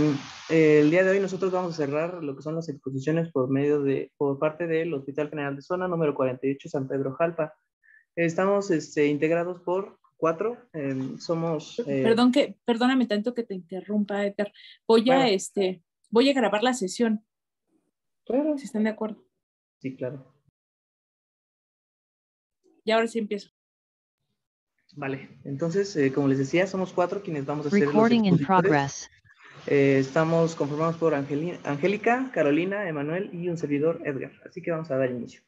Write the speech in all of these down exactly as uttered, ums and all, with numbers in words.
Eh, el día de hoy nosotros vamos a cerrar lo que son las exposiciones por medio de, por parte del Hospital General de Zona número cuarenta y ocho San Pedro Jalpa. Estamos este, integrados por cuatro, eh, somos... Eh, Perdón que, perdóname tanto que te interrumpa, Edgar. Voy a, claro, este, voy a grabar la sesión, claro. si están de acuerdo. Sí, claro. Y ahora sí empiezo. Vale, entonces, eh, como les decía, somos cuatro quienes vamos a hacer Recording los in progress. Eh, estamos conformados por Angeli Angélica, Carolina, Emanuel y un servidor, Edgar. Así que vamos a dar inicio.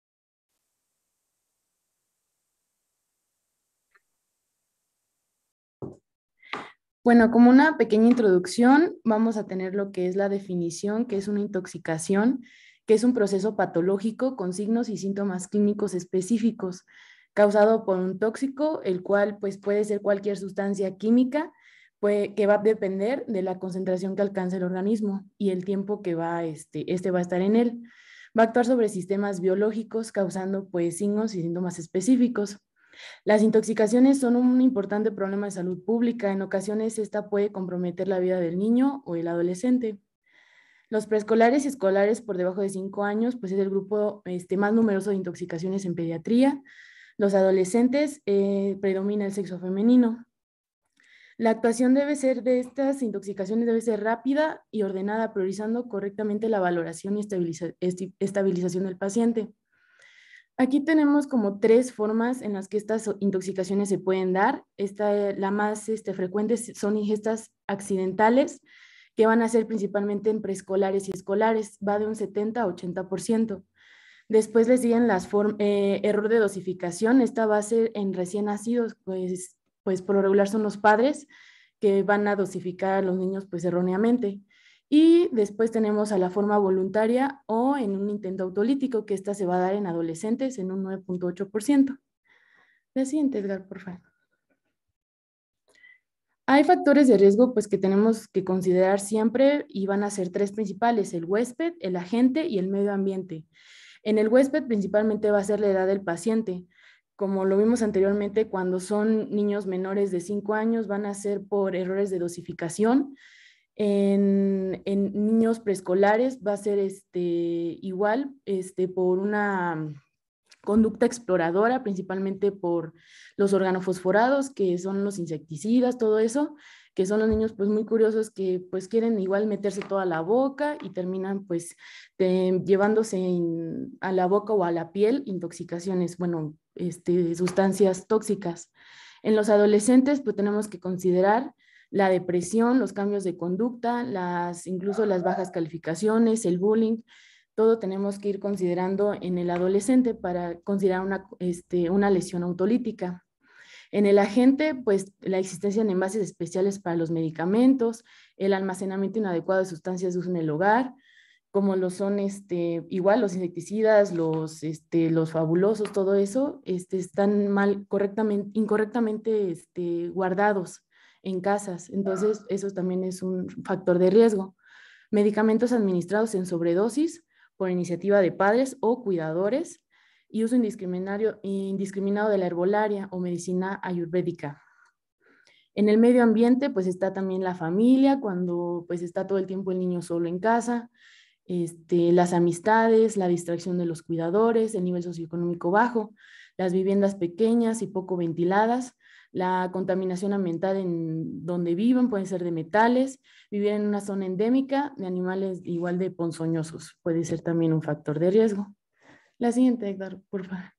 Bueno, como una pequeña introducción, vamos a tener lo que es la definición, que es una intoxicación, que es un proceso patológico con signos y síntomas clínicos específicos, causado por un tóxico, el cual pues, puede ser cualquier sustancia química, pues, que va a depender de la concentración que alcance el organismo y el tiempo que va, este, este va a estar en él. Va a actuar sobre sistemas biológicos, causando pues, signos y síntomas específicos. Las intoxicaciones son un importante problema de salud pública. En ocasiones, esta puede comprometer la vida del niño o el adolescente. Los preescolares y escolares por debajo de cinco años, pues es el grupo este, más numeroso de intoxicaciones en pediatría. Los adolescentes, eh, predomina el sexo femenino. La actuación debe ser de estas intoxicaciones debe ser rápida y ordenada, priorizando correctamente la valoración y estabiliza, estabilización del paciente. Aquí tenemos como tres formas en las que estas intoxicaciones se pueden dar. Esta, la más este, frecuente son ingestas accidentales, que van a ser principalmente en preescolares y escolares, va de un setenta a ochenta por ciento. Después le siguen las formas, eh, error de dosificación, esta va a ser en recién nacidos, pues, pues por lo regular son los padres que van a dosificar a los niños pues erróneamente. Y después tenemos a la forma voluntaria o en un intento autolítico, que esta se va a dar en adolescentes en un nueve punto ocho por ciento. La siguiente, Edgar, por favor. Hay factores de riesgo pues, que tenemos que considerar siempre y van a ser tres principales: el huésped, el agente y el medio ambiente. En el huésped principalmente va a ser la edad del paciente. Como lo vimos anteriormente, cuando son niños menores de cinco años van a ser por errores de dosificación. En, en niños preescolares va a ser este, igual este, por una conducta exploradora, principalmente por los organofosforados, que son los insecticidas, todo eso, que son los niños pues muy curiosos que pues quieren igual meterse toda la boca y terminan pues de, llevándose in, a la boca o a la piel intoxicaciones, bueno, este, sustancias tóxicas. En los adolescentes pues tenemos que considerar la depresión, los cambios de conducta, las, incluso las bajas calificaciones, el bullying. Todo tenemos que ir considerando en el adolescente para considerar una, este, una lesión autolítica. En el agente, pues la existencia de envases especiales para los medicamentos, el almacenamiento inadecuado de sustancias de uso en el hogar, como lo son este, igual los insecticidas, los, este, los fabulosos, todo eso, este, están mal, correctamente, incorrectamente este, guardados en casas. Entonces, eso también es un factor de riesgo. Medicamentos administrados en sobredosis por iniciativa de padres o cuidadores y uso indiscriminado de la herbolaria o medicina ayurvédica. En el medio ambiente, pues está también la familia, cuando pues está todo el tiempo el niño solo en casa, este, las amistades, la distracción de los cuidadores, el nivel socioeconómico bajo, las viviendas pequeñas y poco ventiladas, la contaminación ambiental en donde viven, pueden ser de metales, vivir en una zona endémica de animales igual de ponzoñosos, puede ser también un factor de riesgo. La siguiente, Edgar, por favor.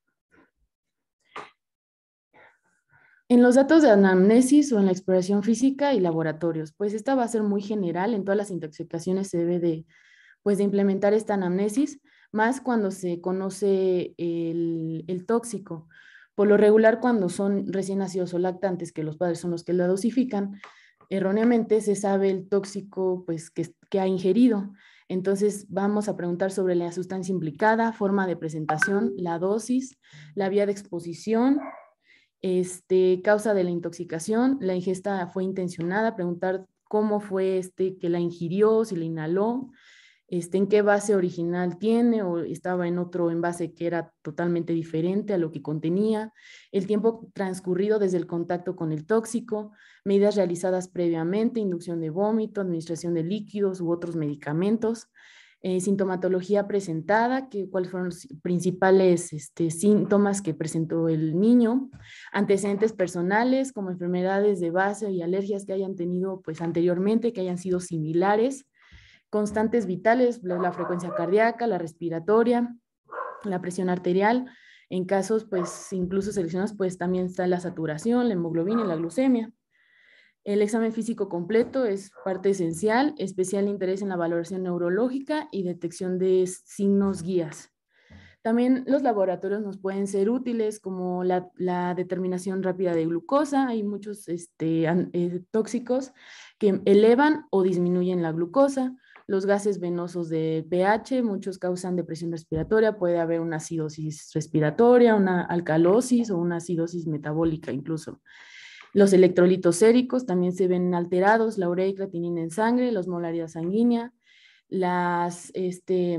En los datos de anamnesis o en la exploración física y laboratorios, pues esta va a ser muy general, en todas las intoxicaciones se debe de, pues, de implementar esta anamnesis, más cuando se conoce el, el tóxico. Por lo regular, cuando son recién nacidos o lactantes, que los padres son los que la dosifican, erróneamente se sabe el tóxico pues, que, que ha ingerido. Entonces vamos a preguntar sobre la sustancia implicada, forma de presentación, la dosis, la vía de exposición, este, causa de la intoxicación, la ingesta fue intencionada, preguntar cómo fue este que la ingirió, si la inhaló, este, en qué base original tiene o estaba en otro envase que era totalmente diferente a lo que contenía, el tiempo transcurrido desde el contacto con el tóxico, medidas realizadas previamente, inducción de vómito, administración de líquidos u otros medicamentos, eh, sintomatología presentada, que, cuáles fueron los principales este, síntomas que presentó el niño, antecedentes personales como enfermedades de base y alergias que hayan tenido pues, anteriormente, que hayan sido similares, constantes vitales, la frecuencia cardíaca, la respiratoria, la presión arterial. En casos, pues, incluso seleccionados, pues también está la saturación, la hemoglobina y la glucemia. El examen físico completo es parte esencial, especial interés en la valoración neurológica y detección de signos guías. También los laboratorios nos pueden ser útiles, como la, la determinación rápida de glucosa. Hay muchos este, eh, tóxicos que elevan o disminuyen la glucosa. Los gases venosos de pH, muchos causan depresión respiratoria. Puede haber una acidosis respiratoria, una alcalosis o una acidosis metabólica incluso. Los electrolitos séricos también se ven alterados, la urea y creatinina en sangre, la osmolaridad sanguínea, las, este,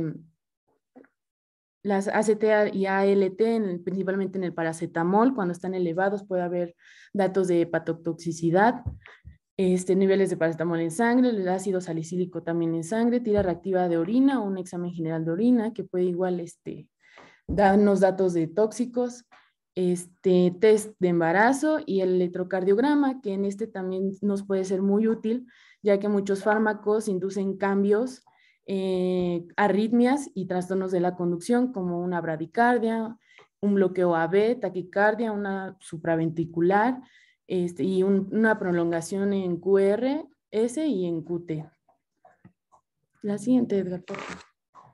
las A C T y A L T, en, principalmente en el paracetamol, cuando están elevados puede haber datos de hepatotoxicidad, este, niveles de paracetamol en sangre, el ácido salicílico también en sangre, tira reactiva de orina o un examen general de orina que puede igual este, darnos datos de tóxicos, este, test de embarazo y el electrocardiograma, que en este también nos puede ser muy útil, ya que muchos fármacos inducen cambios, eh, arritmias y trastornos de la conducción, como una bradicardia, un bloqueo A B, taquicardia, una supraventricular, este, y un, una prolongación en Q R S y en Q T. La siguiente, Edgar, por favor.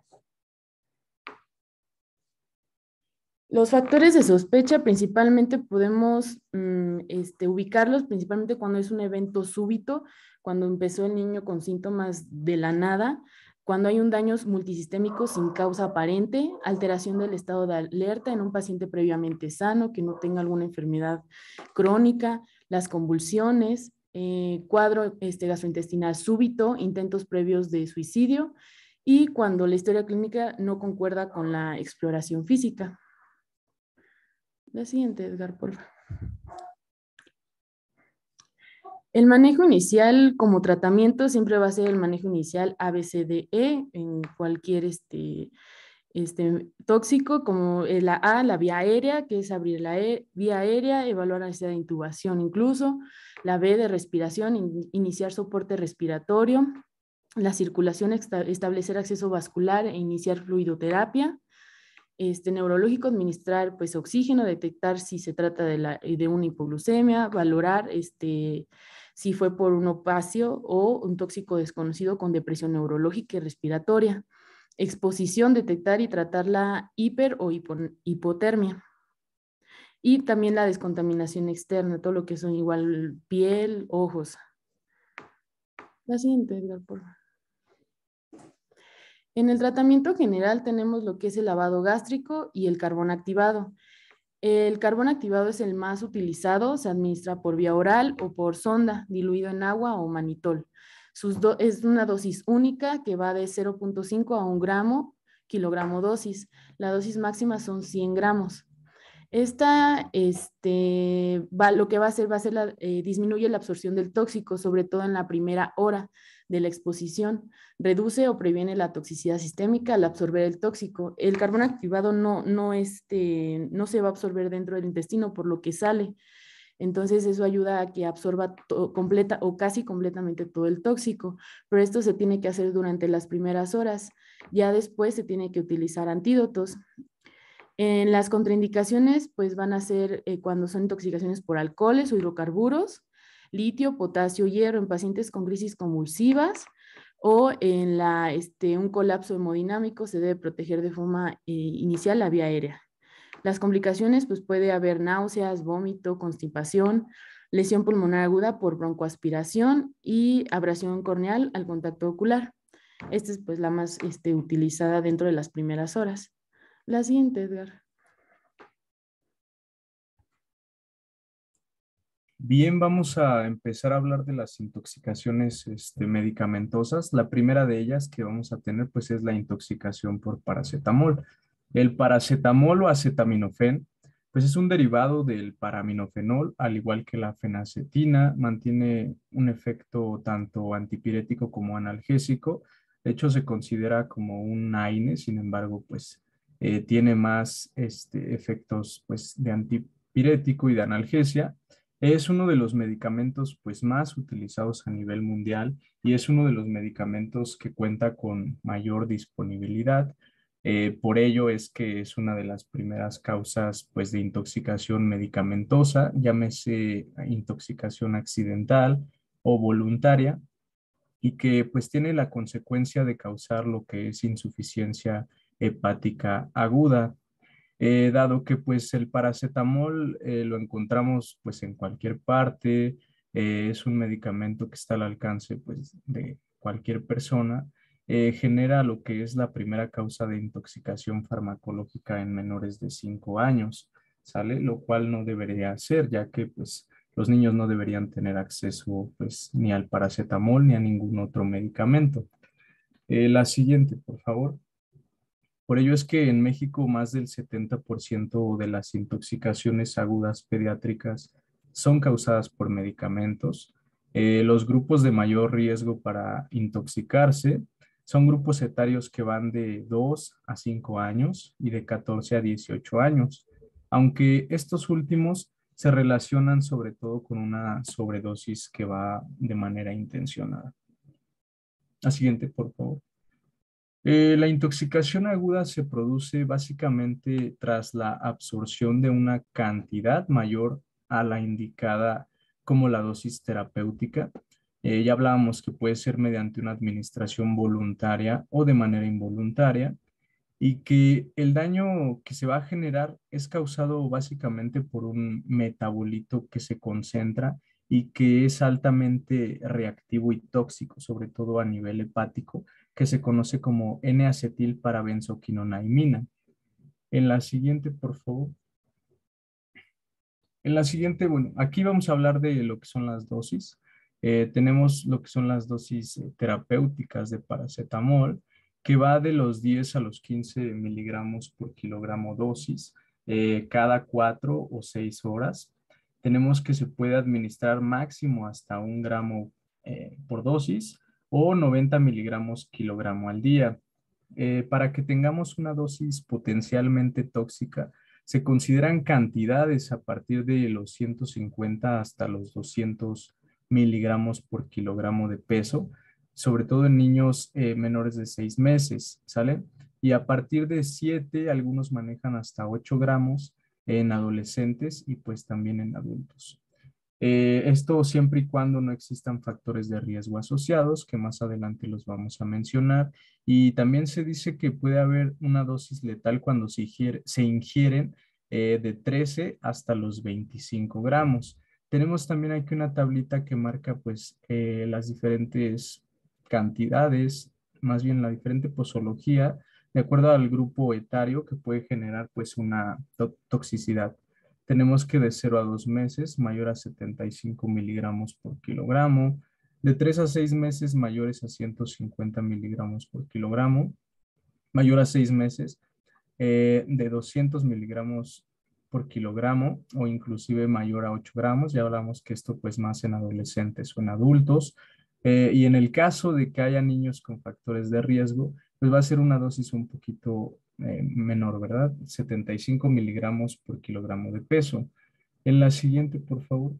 Los factores de sospecha principalmente podemos mmm, este, ubicarlos principalmente cuando es un evento súbito, cuando empezó el niño con síntomas de la nada, cuando hay un daño multisistémico sin causa aparente, alteración del estado de alerta en un paciente previamente sano, que no tenga alguna enfermedad crónica, las convulsiones, eh, cuadro este, gastrointestinal súbito, intentos previos de suicidio y cuando la historia clínica no concuerda con la exploración física. La siguiente, Edgar, por favor. El manejo inicial como tratamiento siempre va a ser el manejo inicial A B C D E en cualquier este, este, tóxico, como la A, la vía aérea, que es abrir la e, vía aérea, evaluar la necesidad de intubación incluso, la B de respiración, in, iniciar soporte respiratorio, la circulación, establecer acceso vascular e iniciar fluidoterapia. Este, neurológico, administrar pues oxígeno, detectar si se trata de, la, de una hipoglucemia, valorar este, si fue por un opacio o un tóxico desconocido con depresión neurológica y respiratoria. Exposición, detectar y tratar la hiper o hipo, hipotermia. Y también la descontaminación externa, todo lo que son igual piel, ojos. La siguiente, Edgar, por favor. En el tratamiento general tenemos lo que es el lavado gástrico y el carbón activado. El carbón activado es el más utilizado, se administra por vía oral o por sonda, diluido en agua o manitol. Sus do, es una dosis única que va de cero punto cinco a un gramo, kilogramo dosis. La dosis máxima son cien gramos. Esta, este, va, lo que va a hacer, va a ser la, eh, disminuye la absorción del tóxico, sobre todo en la primera hora de la exposición. Reduce o previene la toxicidad sistémica al absorber el tóxico. El carbón activado no, no, este, no se va a absorber dentro del intestino, por lo que sale. Entonces eso ayuda a que absorba to, completa o casi completamente todo el tóxico, pero esto se tiene que hacer durante las primeras horas. Ya después se tiene que utilizar antídotos. En las contraindicaciones, pues van a ser eh, cuando son intoxicaciones por alcoholes o hidrocarburos, litio, potasio, hierro en pacientes con crisis convulsivas o en la, este, un colapso hemodinámico se debe proteger de forma eh, inicial la vía aérea. Las complicaciones, pues puede haber náuseas, vómito, constipación, lesión pulmonar aguda por broncoaspiración y abrasión corneal al contacto ocular. Esta es pues la más este, utilizada dentro de las primeras horas. La siguiente, Edgar. Bien, vamos a empezar a hablar de las intoxicaciones este, medicamentosas. La primera de ellas que vamos a tener pues es la intoxicación por paracetamol. El paracetamol o acetaminofén pues es un derivado del paraminofenol, al igual que la fenacetina, mantiene un efecto tanto antipirético como analgésico. De hecho, se considera como un AINE, sin embargo, pues eh, tiene más este, efectos pues, de antipirético y de analgesia. Es uno de los medicamentos pues, más utilizados a nivel mundial y es uno de los medicamentos que cuenta con mayor disponibilidad. Eh, por ello es que es una de las primeras causas pues, de intoxicación medicamentosa, llámese intoxicación accidental o voluntaria, y que pues tiene la consecuencia de causar lo que es insuficiencia hepática aguda. Eh, dado que pues el paracetamol eh, lo encontramos pues en cualquier parte, eh, es un medicamento que está al alcance pues de cualquier persona, eh, genera lo que es la primera causa de intoxicación farmacológica en menores de cinco años, ¿sale? Lo cual no debería ser, ya que pues los niños no deberían tener acceso pues ni al paracetamol ni a ningún otro medicamento. Eh, la siguiente, por favor. Por ello es que en México más del setenta por ciento de las intoxicaciones agudas pediátricas son causadas por medicamentos. Eh, los grupos de mayor riesgo para intoxicarse son grupos etarios que van de dos a cinco años y de catorce a dieciocho años, aunque estos últimos se relacionan sobre todo con una sobredosis que va de manera intencionada. La siguiente, por favor. Eh, la intoxicación aguda se produce básicamente tras la absorción de una cantidad mayor a la indicada como la dosis terapéutica. Eh, ya hablábamos que puede ser mediante una administración voluntaria o de manera involuntaria y que el daño que se va a generar es causado básicamente por un metabolito que se concentra y que es altamente reactivo y tóxico, sobre todo a nivel hepático, que se conoce como N-acetilparabenzoquinonamina. En la siguiente, por favor. En la siguiente, bueno, aquí vamos a hablar de lo que son las dosis. Eh, tenemos lo que son las dosis eh, terapéuticas de paracetamol, que va de los diez a los quince miligramos por kilogramo dosis, eh, cada cuatro o seis horas. Tenemos que se puede administrar máximo hasta un gramo eh, por dosis o noventa miligramos kilogramo al día. Eh, para que tengamos una dosis potencialmente tóxica, se consideran cantidades a partir de los ciento cincuenta hasta los doscientos miligramos por kilogramo de peso, sobre todo en niños eh, menores de seis meses, ¿sale? Y a partir de siete, algunos manejan hasta ocho gramos en adolescentes y pues también en adultos. Eh, esto siempre y cuando no existan factores de riesgo asociados, que más adelante los vamos a mencionar. Y también se dice que puede haber una dosis letal cuando se, ingiere, se ingieren eh, de trece hasta los veinticinco gramos. Tenemos también aquí una tablita que marca pues eh, las diferentes cantidades, más bien la diferente posología, de acuerdo al grupo etario que puede generar pues una to toxicidad. Tenemos que de cero a dos meses mayor a setenta y cinco miligramos por kilogramo, de tres a seis meses mayores a ciento cincuenta miligramos por kilogramo, mayor a seis meses eh, de doscientos miligramos por kilogramo o inclusive mayor a ocho gramos. Ya hablamos que esto pues más en adolescentes o en adultos. Eh, y en el caso de que haya niños con factores de riesgo, pues va a ser una dosis un poquito eh, menor, ¿verdad? setenta y cinco miligramos por kilogramo de peso. En la siguiente, por favor.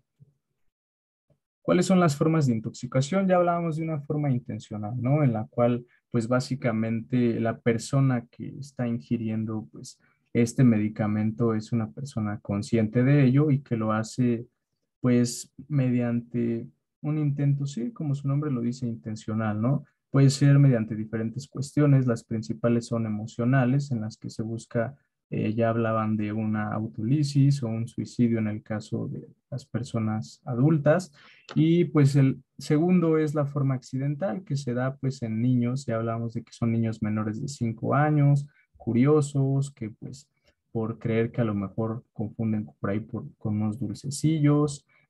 ¿Cuáles son las formas de intoxicación? Ya hablábamos de una forma intencional, ¿no? En la cual, pues básicamente la persona que está ingiriendo, pues, este medicamento es una persona consciente de ello y que lo hace, pues, mediante un intento, sí, como su nombre lo dice, intencional, ¿no? Puede ser mediante diferentes cuestiones, las principales son emocionales, en las que se busca, eh, ya hablaban de una autolisis o un suicidio en el caso de las personas adultas. Y pues el segundo es la forma accidental que se da pues en niños, ya hablamos de que son niños menores de cinco años, curiosos, que pues por creer que a lo mejor confunden por ahí por, con unos dulcecillos,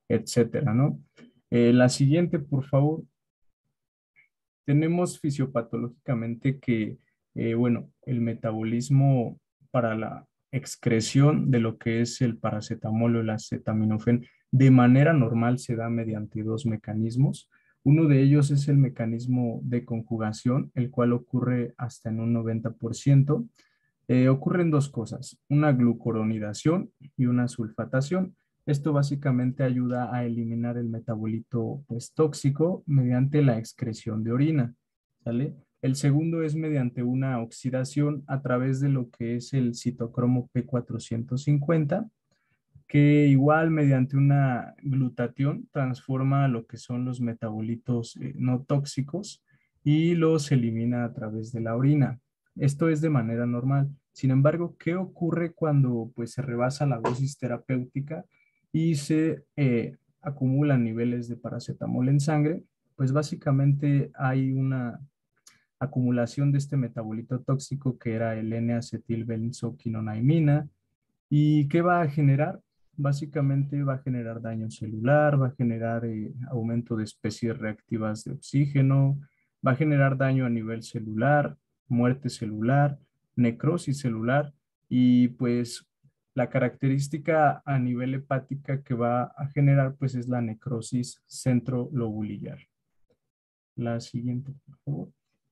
etcétera, ¿no? Eh, la siguiente, por favor. Tenemos fisiopatológicamente que, eh, bueno, el metabolismo para la excreción de lo que es el paracetamol o el acetaminofén de manera normal se da mediante dos mecanismos. Uno de ellos es el mecanismo de conjugación, el cual ocurre hasta en un noventa por ciento. Eh, ocurren dos cosas, una glucoronidación y una sulfatación. Esto básicamente ayuda a eliminar el metabolito pues, tóxico mediante la excreción de orina, ¿sale? El segundo es mediante una oxidación a través de lo que es el citocromo P cuatrocientos cincuenta, que igual mediante una glutatión transforma lo que son los metabolitos eh, no tóxicos y los elimina a través de la orina. Esto es de manera normal. Sin embargo, ¿qué ocurre cuando pues, se rebasa la dosis terapéutica y se eh, acumulan niveles de paracetamol en sangre? Pues básicamente hay una acumulación de este metabolito tóxico que era el N-acetilbenzoquinonamina. ¿Y qué va a generar? Básicamente va a generar daño celular, va a generar eh, aumento de especies reactivas de oxígeno, va a generar daño a nivel celular, muerte celular, necrosis celular y pues la característica a nivel hepática que va a generar pues es la necrosis centrolobulillar. La siguiente, por favor.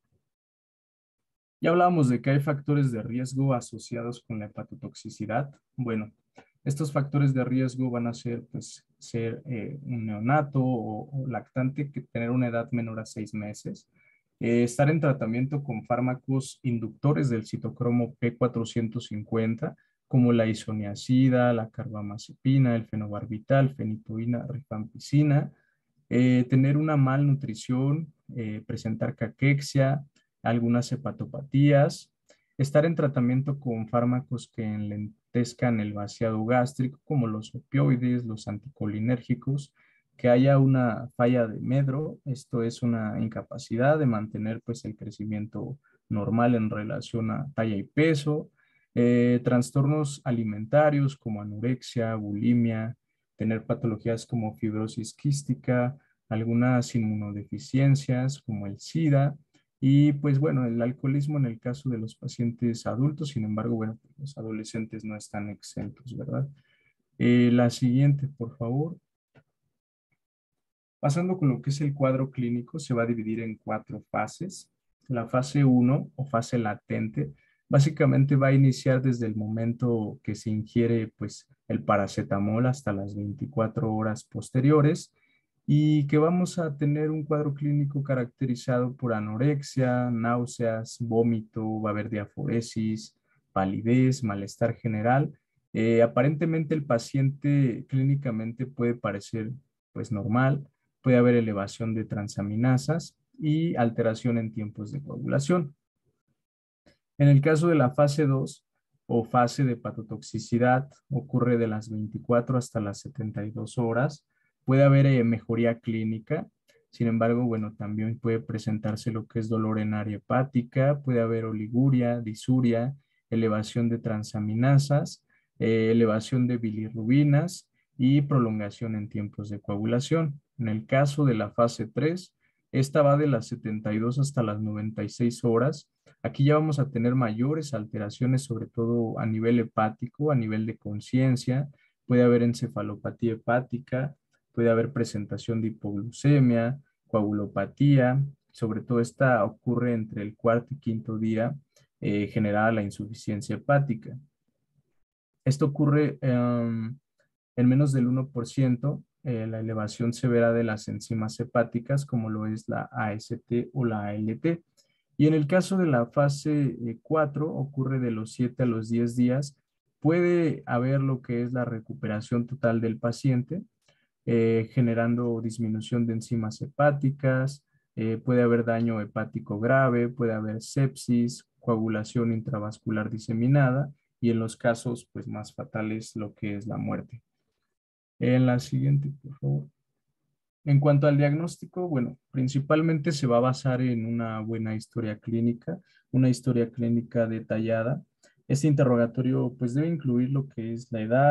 Ya hablábamos de que hay factores de riesgo asociados con la hepatotoxicidad. Bueno, estos factores de riesgo van a ser, pues, ser eh, un neonato o, o lactante que tener una edad menor a seis meses, eh, estar en tratamiento con fármacos inductores del citocromo P cuatrocientos cincuenta, como la isoniazida, la carbamazepina, el fenobarbital, fenitoína, rifampicina, eh, tener una malnutrición, eh, presentar caquexia, algunas hepatopatías, estar en tratamiento con fármacos que enlentezcan el vaciado gástrico, como los opioides, los anticolinérgicos, que haya una falla de medro, esto es una incapacidad de mantener pues, el crecimiento normal en relación a talla y peso, eh, trastornos alimentarios como anorexia, bulimia, tener patologías como fibrosis quística, algunas inmunodeficiencias como el SIDA, y pues bueno, el alcoholismo en el caso de los pacientes adultos, sin embargo, bueno, pues, los adolescentes no están exentos, ¿verdad? Eh, la siguiente, por favor. Pasando con lo que es el cuadro clínico, se va a dividir en cuatro fases. La fase uno o fase latente, básicamente va a iniciar desde el momento que se ingiere pues, el paracetamol hasta las veinticuatro horas posteriores, y que vamos a tener un cuadro clínico caracterizado por anorexia, náuseas, vómito, va a haber diaforesis, palidez, malestar general. Eh, aparentemente el paciente clínicamente puede parecer pues normal, puede haber elevación de transaminasas y alteración en tiempos de coagulación. En el caso de la fase dos o fase de hepatotoxicidad, ocurre de las veinticuatro hasta las setenta y dos horas. Puede haber eh, mejoría clínica, sin embargo, bueno, también puede presentarse lo que es dolor en área hepática, puede haber oliguria, disuria, elevación de transaminasas, eh, elevación de bilirrubinas y prolongación en tiempos de coagulación. En el caso de la fase tres, esta va de las setenta y dos hasta las noventa y seis horas. Aquí ya vamos a tener mayores alteraciones, sobre todo a nivel hepático, a nivel de conciencia. Puede haber encefalopatía hepática, puede haber presentación de hipoglucemia, coagulopatía. Sobre todo esta ocurre entre el cuarto y quinto día, eh, generada la insuficiencia hepática. Esto ocurre um, en menos del uno por ciento, eh, la elevación severa de las enzimas hepáticas, como lo es la A S T o la A L T. Y en el caso de la fase cuatro, ocurre de los siete a los diez días. Puede haber lo que es la recuperación total del paciente, eh, generando disminución de enzimas hepáticas, eh, puede haber daño hepático grave, puede haber sepsis, coagulación intravascular diseminada y en los casos pues, más fatales lo que es la muerte. En la siguiente, por favor. En cuanto al diagnóstico, bueno, principalmente se va a basar en una buena historia clínica, una historia clínica detallada. Este interrogatorio pues debe incluir lo que es la edad,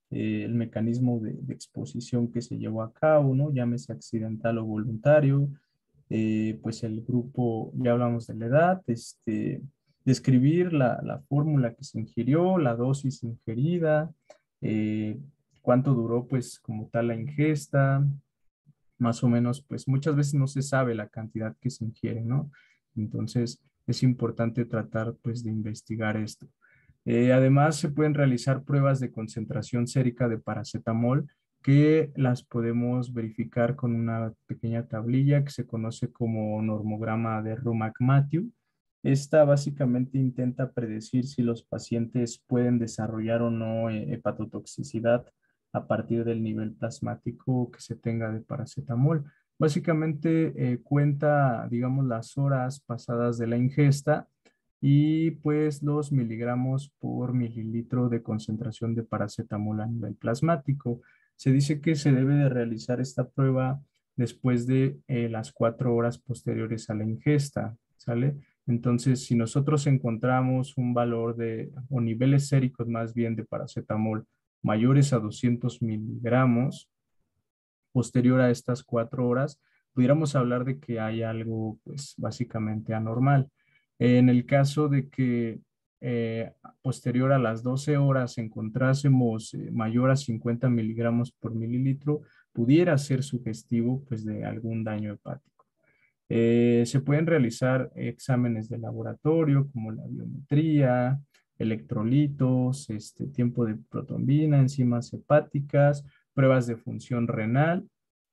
eh, el mecanismo de, de exposición que se llevó a cabo, ¿no? Llámese accidental o voluntario, eh, pues el grupo, ya hablamos de la edad, este, describir la, la fórmula que se ingirió, la dosis ingerida, eh, cuánto duró pues como tal la ingesta, más o menos, pues muchas veces no se sabe la cantidad que se ingiere, ¿no? Entonces es importante tratar pues de investigar esto. Eh, además se pueden realizar pruebas de concentración sérica de paracetamol que las podemos verificar con una pequeña tablilla que se conoce como normograma de Rumack-Matthew. Esta básicamente intenta predecir si los pacientes pueden desarrollar o no eh, hepatotoxicidad a partir del nivel plasmático que se tenga de paracetamol. Básicamente eh, cuenta, digamos, las horas pasadas de la ingesta y pues los miligramos por mililitro de concentración de paracetamol a nivel plasmático. Se dice que se debe de realizar esta prueba después de eh, las cuatro horas posteriores a la ingesta, ¿sale? Entonces, si nosotros encontramos un valor de, o niveles séricos más bien de paracetamol mayores a doscientos miligramos, posterior a estas cuatro horas, pudiéramos hablar de que hay algo, pues, básicamente anormal. En el caso de que eh, posterior a las doce horas encontrásemos eh, mayor a cincuenta miligramos por mililitro, pudiera ser sugestivo, pues, de algún daño hepático. Eh, se pueden realizar exámenes de laboratorio como la biometría, electrolitos, este, tiempo de protombina, enzimas hepáticas, pruebas de función renal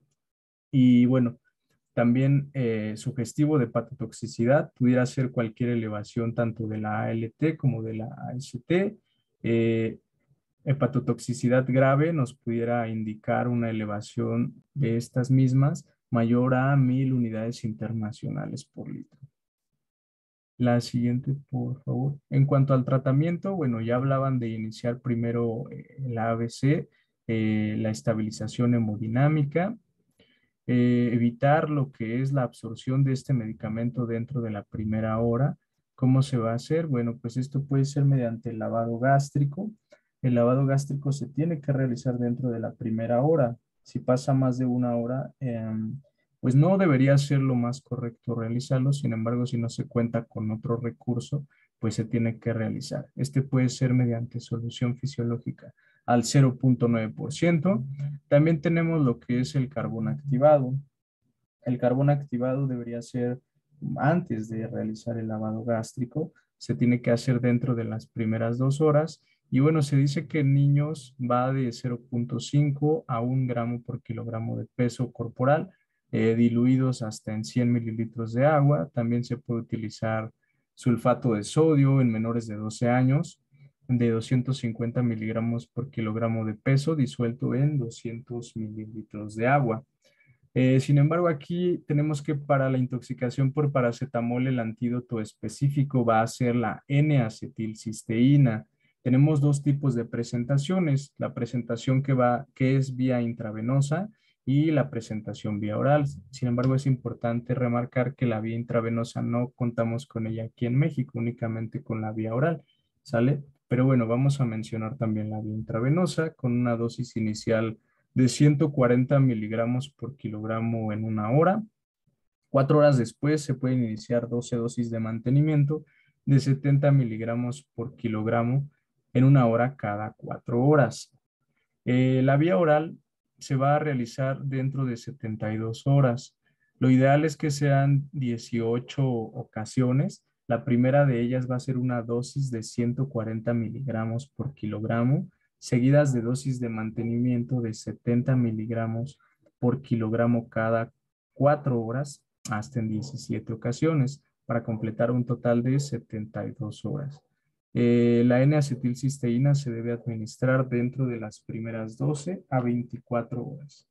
y bueno, también eh, sugestivo de hepatotoxicidad, pudiera ser cualquier elevación tanto de la A L T como de la A S T. Eh, hepatotoxicidad grave nos pudiera indicar una elevación de estas mismas mayor a mil unidades internacionales por litro. La siguiente, por favor. En cuanto al tratamiento, bueno, ya hablaban de iniciar primero eh, el A B C, eh, la estabilización hemodinámica, eh, evitar lo que es la absorción de este medicamento dentro de la primera hora. ¿Cómo se va a hacer? Bueno, pues esto puede ser mediante el lavado gástrico. El lavado gástrico se tiene que realizar dentro de la primera hora. Si pasa más de una hora, eh, pues no debería ser lo más correcto realizarlo. Sin embargo, si no se cuenta con otro recurso, pues se tiene que realizar. Este puede ser mediante solución fisiológica al cero punto nueve por ciento. También tenemos lo que es el carbón activado. El carbón activado debería ser antes de realizar el lavado gástrico. Se tiene que hacer dentro de las primeras dos horas. Y bueno, se dice que en niños va de cero punto cinco a un gramo por kilogramo de peso corporal, eh, diluidos hasta en cien mililitros de agua. También se puede utilizar sulfato de sodio en menores de doce años, de doscientos cincuenta miligramos por kilogramo de peso, disuelto en doscientos mililitros de agua. Eh, sin embargo, aquí tenemos que para la intoxicación por paracetamol el antídoto específico va a ser la N acetilcisteína. Tenemos dos tipos de presentaciones, la presentación que, va, que es vía intravenosa y la presentación vía oral. Sin embargo, es importante remarcar que la vía intravenosa no contamos con ella aquí en México, únicamente con la vía oral, ¿sale? Pero bueno, vamos a mencionar también la vía intravenosa con una dosis inicial de ciento cuarenta miligramos por kilogramo en una hora. Cuatro horas después se pueden iniciar doce dosis de mantenimiento de setenta miligramos por kilogramo en una hora cada cuatro horas. Eh, la vía oral se va a realizar dentro de setenta y dos horas. Lo ideal es que sean dieciocho ocasiones. La primera de ellas va a ser una dosis de ciento cuarenta miligramos por kilogramo, seguidas de dosis de mantenimiento de setenta miligramos por kilogramo cada cuatro horas, hasta en diecisiete ocasiones, para completar un total de setenta y dos horas. Eh, la N acetilcisteína se debe administrar dentro de las primeras doce a veinticuatro horas.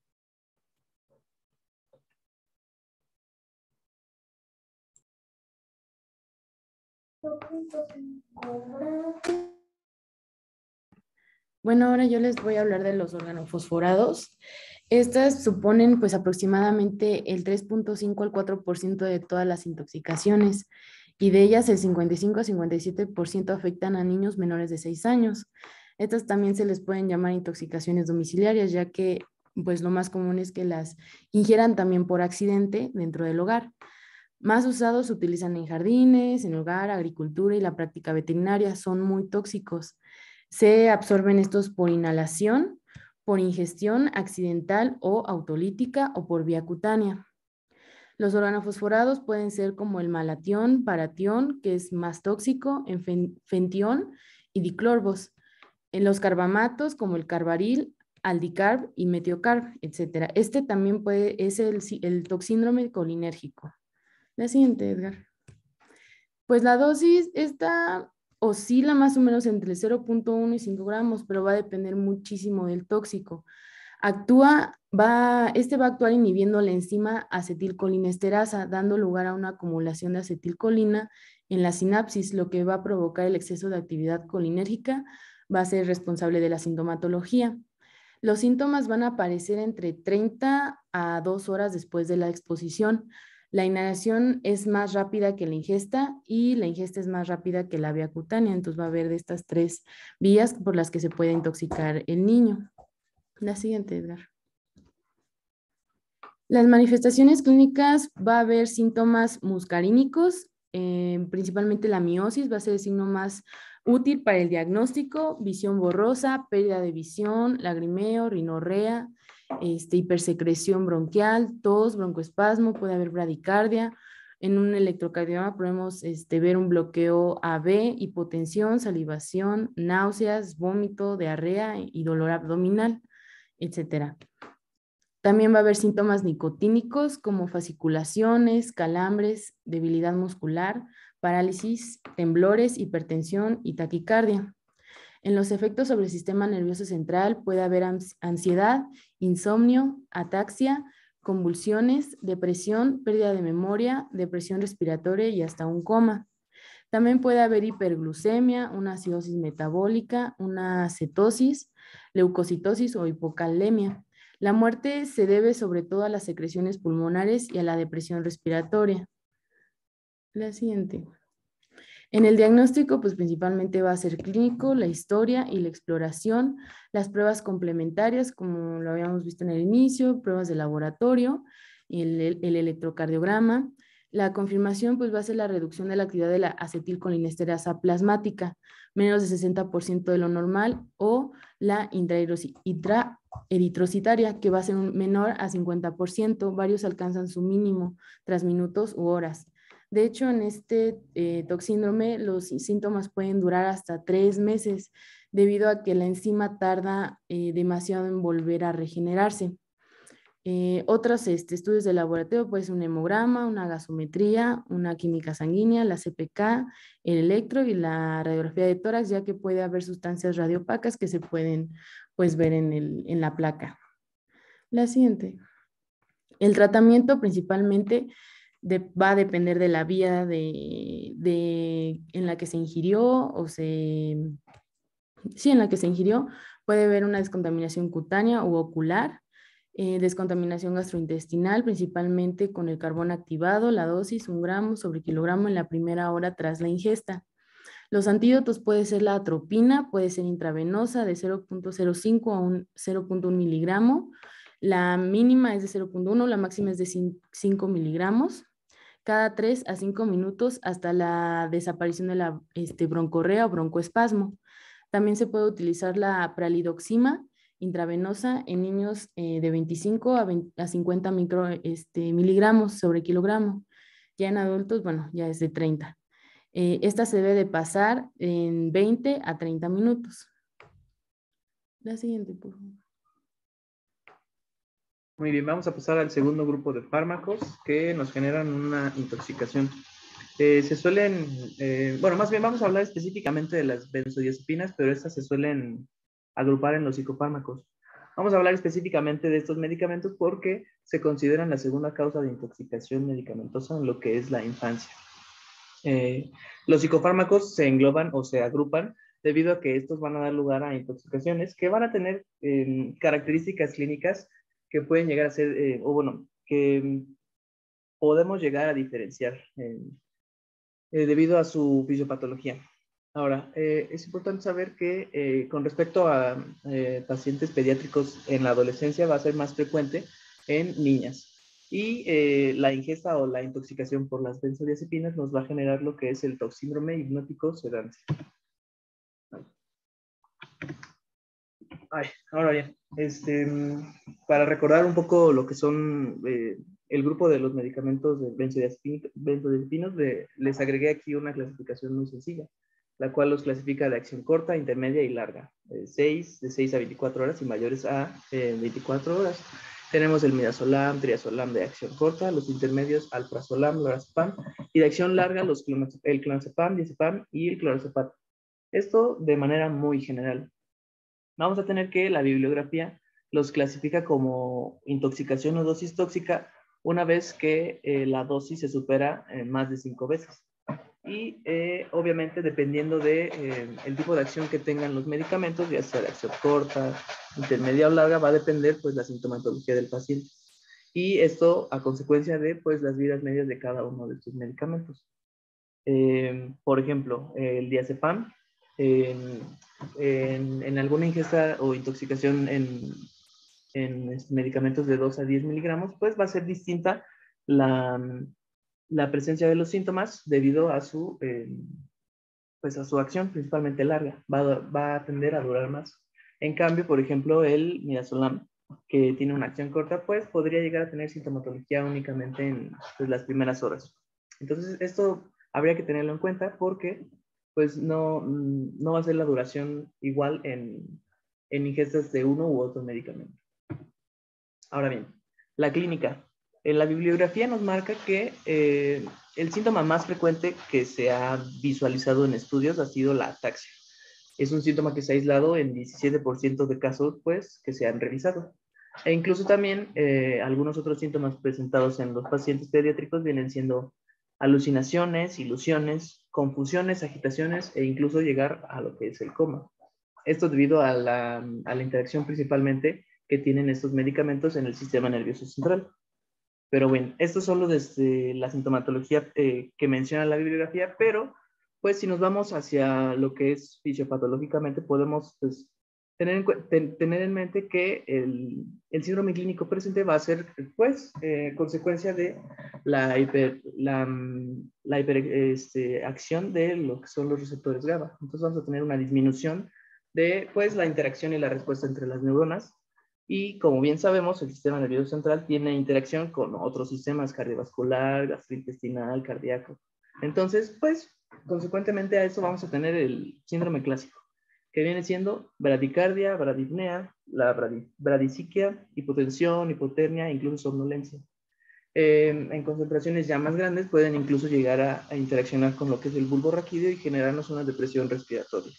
Bueno, ahora yo les voy a hablar de los organofosforados. Estas suponen pues aproximadamente el tres punto cinco al cuatro por ciento de todas las intoxicaciones y de ellas el cincuenta y cinco a cincuenta y siete por ciento afectan a niños menores de seis años. Estas también se les pueden llamar intoxicaciones domiciliarias, ya que pues lo más común es que las ingieran también por accidente dentro del hogar. Más usados se utilizan en jardines, en hogar, agricultura y la práctica veterinaria. Son muy tóxicos. Se absorben estos por inhalación, por ingestión accidental o autolítica o por vía cutánea. Los organofosforados pueden ser como el malatión, paratión, que es más tóxico, fentión y diclorbos. En los carbamatos como el carbaril, aldicarb y metiocarb, etcétera. Este también puede, es el, el toxíndrome colinérgico. La siguiente, Edgar. Pues la dosis esta oscila más o menos entre cero punto uno y cinco gramos, pero va a depender muchísimo del tóxico. Actúa, va, este va a actuar inhibiendo la enzima acetilcolinesterasa, dando lugar a una acumulación de acetilcolina en la sinapsis, lo que va a provocar el exceso de actividad colinérgica, va a ser responsable de la sintomatología. Los síntomas van a aparecer entre treinta a dos horas después de la exposición. La inhalación es más rápida que la ingesta y la ingesta es más rápida que la vía cutánea. Entonces va a haber de estas tres vías por las que se puede intoxicar el niño. La siguiente, Edgar. Las manifestaciones clínicas va a haber síntomas muscarínicos, eh, principalmente la miosis va a ser el signo más útil para el diagnóstico, visión borrosa, pérdida de visión, lagrimeo, rinorrea, este, hipersecreción bronquial, tos, broncoespasmo, puede haber bradicardia. En un electrocardiograma podemos este, ver un bloqueo A B, hipotensión, salivación, náuseas, vómito, diarrea y dolor abdominal, etcétera. También va a haber síntomas nicotínicos como fasciculaciones, calambres, debilidad muscular, parálisis, temblores, hipertensión y taquicardia. En los efectos sobre el sistema nervioso central puede haber ansiedad, insomnio, ataxia, convulsiones, depresión, pérdida de memoria, depresión respiratoria y hasta un coma. También puede haber hiperglucemia, una acidosis metabólica, una cetosis, leucocitosis o hipocalemia. La muerte se debe sobre todo a las secreciones pulmonares y a la depresión respiratoria. La siguiente. En el diagnóstico, pues principalmente va a ser clínico, la historia y la exploración, las pruebas complementarias, como lo habíamos visto en el inicio, pruebas de laboratorio, el, el electrocardiograma. La confirmación, pues va a ser la reducción de la actividad de la acetilcolinesterasa plasmática, menos de sesenta por ciento de lo normal, o la intraeritrocitaria, que va a ser un menor a cincuenta por ciento. Varios alcanzan su mínimo tras minutos u horas. De hecho, en este eh, toxíndrome, los síntomas pueden durar hasta tres meses debido a que la enzima tarda eh, demasiado en volver a regenerarse. Eh, otros este, estudios de laboratorio pueden ser un hemograma, una gasometría, una química sanguínea, la C P K, el electro y la radiografía de tórax, ya que puede haber sustancias radiopacas que se pueden pues, ver en, el, en la placa. La siguiente. El tratamiento principalmente de, va a depender de la vía de, de, en la que se ingirió o se... Sí, en la que se ingirió. Puede haber una descontaminación cutánea u ocular. Eh, descontaminación gastrointestinal, principalmente con el carbón activado, la dosis, un gramo sobre kilogramo en la primera hora tras la ingesta. Los antídotos puede ser la atropina, puede ser intravenosa de cero punto cero cinco a cero punto uno miligramo. La mínima es de cero punto uno, la máxima es de cinco miligramos. Cada tres a cinco minutos hasta la desaparición de la este, broncorrea o broncoespasmo. También se puede utilizar la pralidoxima intravenosa en niños eh, de veinticinco a, veinte, a cincuenta micro, este, miligramos sobre kilogramo. Ya en adultos, bueno, ya es de treinta. Eh, esta se debe de pasar en veinte a treinta minutos. La siguiente, por favor. Muy bien, vamos a pasar al segundo grupo de fármacos que nos generan una intoxicación. Eh, se suelen, eh, bueno, más bien vamos a hablar específicamente de las benzodiazepinas, pero estas se suelen agrupar en los psicofármacos. Vamos a hablar específicamente de estos medicamentos porque se consideran la segunda causa de intoxicación medicamentosa en lo que es la infancia. Eh, los psicofármacos se engloban o se agrupan debido a que estos van a dar lugar a intoxicaciones que van a tener eh, características clínicas que pueden llegar a ser, eh, o bueno, que podemos llegar a diferenciar eh, eh, debido a su fisiopatología. Ahora, eh, es importante saber que eh, con respecto a eh, pacientes pediátricos en la adolescencia va a ser más frecuente en niñas. Y eh, la ingesta o la intoxicación por las benzodiazepinas nos va a generar lo que es el toxíndrome hipnótico sedante. Ay, ahora bien, este, para recordar un poco lo que son eh, el grupo de los medicamentos de benzodiazepinas, de, les agregué aquí una clasificación muy sencilla, la cual los clasifica de acción corta, intermedia y larga, eh, seis, de seis a veinticuatro horas y mayores a eh, veinticuatro horas. Tenemos el midazolam, triazolam de acción corta, los intermedios alprazolam, lorazepam, y de acción larga los, el clonazepam, diazepam y el clorazepam. Esto de manera muy general. Vamos a tener que la bibliografía los clasifica como intoxicación o dosis tóxica una vez que eh, la dosis se supera eh, más de cinco veces. Y eh, obviamente dependiendo de eh, el tipo de acción que tengan los medicamentos, ya sea de acción corta, intermedia o larga, va a depender pues la sintomatología del paciente. Y esto a consecuencia de pues las vidas medias de cada uno de estos medicamentos. Eh, por ejemplo, el diazepam, en, en, en alguna ingesta o intoxicación en, en medicamentos de dos a diez miligramos, pues va a ser distinta la, la presencia de los síntomas debido a su, eh, pues a su acción principalmente larga. Va, va a tender a durar más. En cambio, por ejemplo, el midazolam, que tiene una acción corta, pues podría llegar a tener sintomatología únicamente en pues, las primeras horas. Entonces, esto habría que tenerlo en cuenta porque pues no, no va a ser la duración igual en, en ingestas de uno u otro medicamento. Ahora bien, la clínica. En la bibliografía nos marca que eh, el síntoma más frecuente que se ha visualizado en estudios ha sido la ataxia. Es un síntoma que se ha aislado en diecisiete por ciento de casos pues, que se han revisado. E incluso también eh, algunos otros síntomas presentados en los pacientes pediátricos vienen siendo alucinaciones, ilusiones, confusiones, agitaciones e incluso llegar a lo que es el coma. Esto debido a la, a la interacción principalmente que tienen estos medicamentos en el sistema nervioso central. Pero bueno, esto es solo desde la sintomatología eh, que menciona la bibliografía, pero pues si nos vamos hacia lo que es fisiopatológicamente, podemos pues, tener, en, ten, tener en mente que el, el síndrome clínico presente va a ser pues eh, consecuencia de la, hiper, la, la hiperacción este, de lo que son los receptores GABA. Entonces vamos a tener una disminución de pues la interacción y la respuesta entre las neuronas. Y como bien sabemos, el sistema nervioso central tiene interacción con otros sistemas cardiovascular, gastrointestinal, cardíaco. Entonces, pues, consecuentemente a eso vamos a tener el síndrome clásico, que viene siendo bradicardia, bradipnea, la bradisiquia, hipotensión, hipotermia, incluso somnolencia. Eh, en concentraciones ya más grandes pueden incluso llegar a, a interaccionar con lo que es el bulbo raquídeo y generarnos una depresión respiratoria.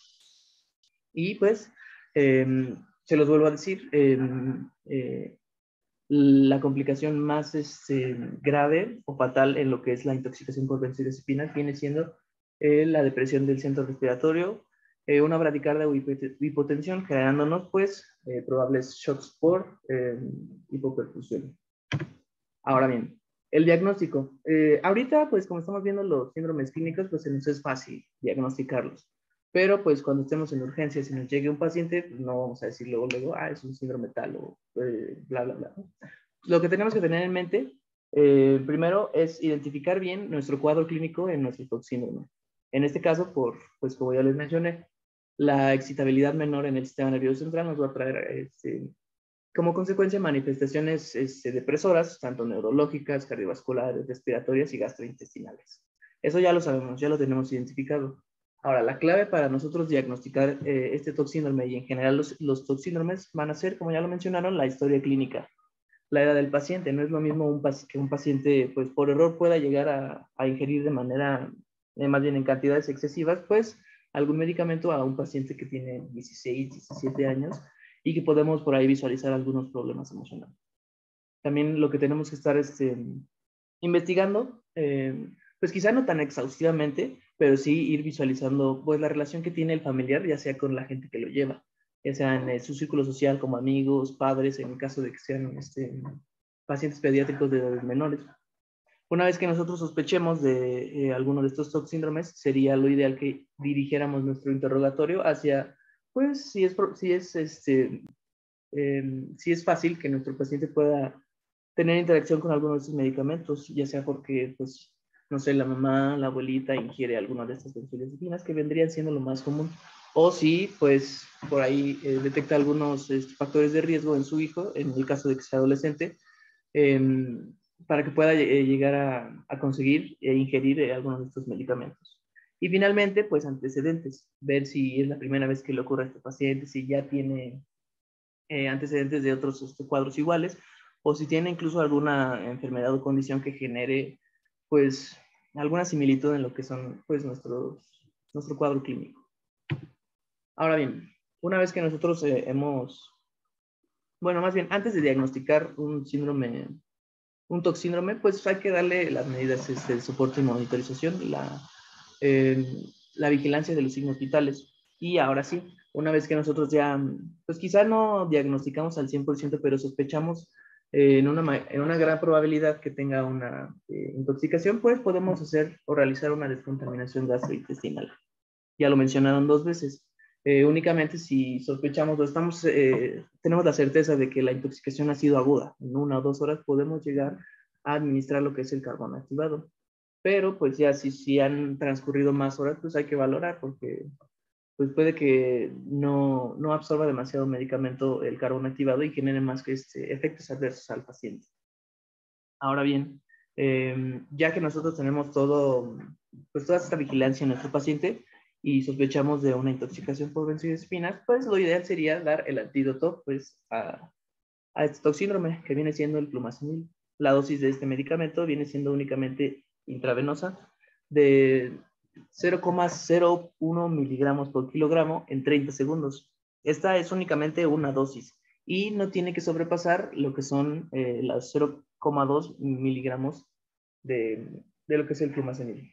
Y pues, eh, se los vuelvo a decir, eh, eh, la complicación más este, grave o fatal en lo que es la intoxicación por benzodiazepinas viene siendo eh, la depresión del centro respiratorio, eh, una bradicardia o hipotensión, generándonos pues eh, probables shocks por eh, hipoperfusión. Ahora bien, el diagnóstico. Eh, ahorita, pues como estamos viendo los síndromes clínicos, pues nos es fácil diagnosticarlos. Pero pues cuando estemos en urgencias y nos llegue un paciente, pues, no vamos a decir luego, luego, ah, es un síndrome tal o eh, bla, bla, bla. Lo que tenemos que tener en mente, eh, primero, es identificar bien nuestro cuadro clínico en nuestro toxíndrome. En este caso, por, pues como ya les mencioné, la excitabilidad menor en el sistema nervioso central nos va a traer este, como consecuencia manifestaciones este, depresoras, tanto neurológicas, cardiovasculares, respiratorias y gastrointestinales. Eso ya lo sabemos, ya lo tenemos identificado. Ahora, la clave para nosotros diagnosticar eh, este toxíndrome y en general los, los toxíndromes van a ser, como ya lo mencionaron, la historia clínica, la edad del paciente. No es lo mismo un que un paciente, pues por error pueda llegar a, a ingerir de manera, eh, más bien en cantidades excesivas, pues algún medicamento a un paciente que tiene dieciséis, diecisiete años y que podemos por ahí visualizar algunos problemas emocionales. También lo que tenemos que estar este, investigando, eh, pues quizá no tan exhaustivamente, pero sí ir visualizando pues la relación que tiene el familiar, ya sea con la gente que lo lleva, ya sea en eh, su círculo social como amigos, padres, en el caso de que sean este, pacientes pediátricos de edades menores. Una vez que nosotros sospechemos de eh, alguno de estos TOC síndromes, sería lo ideal que dirigiéramos nuestro interrogatorio hacia, pues, si es, si es, este, eh, si es fácil que nuestro paciente pueda tener interacción con alguno de estos medicamentos, ya sea porque, pues, no sé, la mamá, la abuelita ingiere alguna de estas benzodiazepinas, que vendrían siendo lo más común, o si, pues, por ahí eh, detecta algunos este, factores de riesgo en su hijo, en el caso de que sea adolescente, eh, para que pueda eh, llegar a, a conseguir e ingerir eh, algunos de estos medicamentos. Y finalmente, pues antecedentes, ver si es la primera vez que le ocurre a este paciente, si ya tiene eh, antecedentes de otros este, cuadros iguales, o si tiene incluso alguna enfermedad o condición que genere, pues, alguna similitud en lo que son, pues, nuestros, nuestro cuadro clínico. Ahora bien, una vez que nosotros eh, hemos, bueno, más bien, antes de diagnosticar un síndrome, un toxíndrome, pues hay que darle las medidas este, de soporte y monitorización, la, eh, la vigilancia de los signos vitales. Y ahora sí, una vez que nosotros ya, pues quizá no diagnosticamos al cien por ciento, pero sospechamos eh, en, una, en una gran probabilidad que tenga una eh, intoxicación, pues podemos hacer o realizar una descontaminación gastrointestinal. Ya lo mencionaron dos veces. Eh, únicamente si sospechamos o estamos, eh, tenemos la certeza de que la intoxicación ha sido aguda, en una o dos horas podemos llegar a administrar lo que es el carbón activado. Pero pues ya si, si han transcurrido más horas, pues hay que valorar porque pues puede que no, no absorba demasiado medicamento el carbón activado y genere más que este, efectos adversos al paciente. Ahora bien, eh, ya que nosotros tenemos todo, pues toda esta vigilancia en nuestro paciente y sospechamos de una intoxicación por benzodiazepinas, pues lo ideal sería dar el antídoto pues a, a este toxíndrome que viene siendo el plumazimil. La dosis de este medicamento viene siendo únicamente intravenosa de cero coma cero uno miligramos por kilogramo en treinta segundos. Esta es únicamente una dosis y no tiene que sobrepasar lo que son eh, las cero coma dos miligramos de, de lo que es el plumazimil.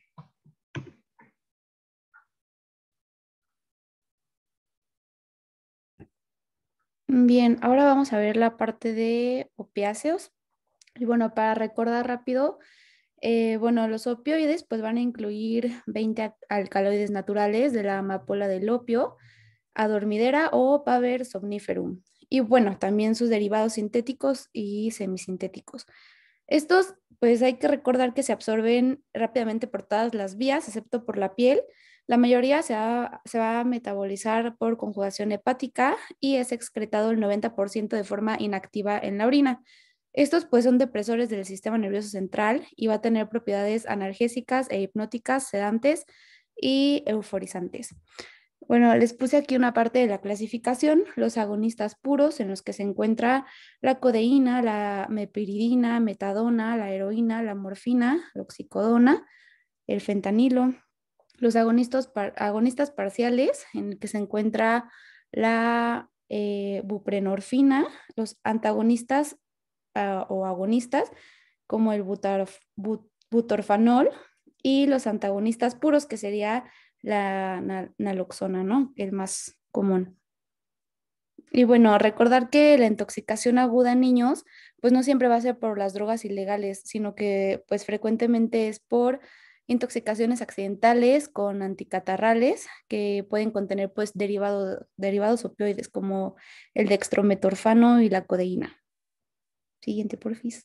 Bien, ahora vamos a ver la parte de opiáceos. Y bueno, para recordar rápido, eh, bueno, los opioides pues van a incluir veinte alcaloides naturales de la amapola del opio, adormidera o Paver somniferum. Y bueno, también sus derivados sintéticos y semisintéticos. Estos, pues hay que recordar que se absorben rápidamente por todas las vías, excepto por la piel. La mayoría se va, se va a metabolizar por conjugación hepática y es excretado el noventa por ciento de forma inactiva en la orina. Estos pues son depresores del sistema nervioso central y va a tener propiedades analgésicas e hipnóticas, sedantes y euforizantes. Bueno, les puse aquí una parte de la clasificación, los agonistas puros, en los que se encuentra la codeína, la mepiridina, metadona, la heroína, la morfina, la oxicodona, el fentanilo. Los agonistas, par agonistas parciales, en el que se encuentra la eh, buprenorfina, los antagonistas uh, o agonistas, como el butarf but butorfanol, y los antagonistas puros, que sería la nal naloxona, ¿no? El más común. Y bueno, recordar que la intoxicación aguda en niños, pues no siempre va a ser por las drogas ilegales, sino que pues frecuentemente es por intoxicaciones accidentales con anticatarrales que pueden contener pues derivado, derivados opioides como el dextrometorfano y la codeína. Siguiente, porfis.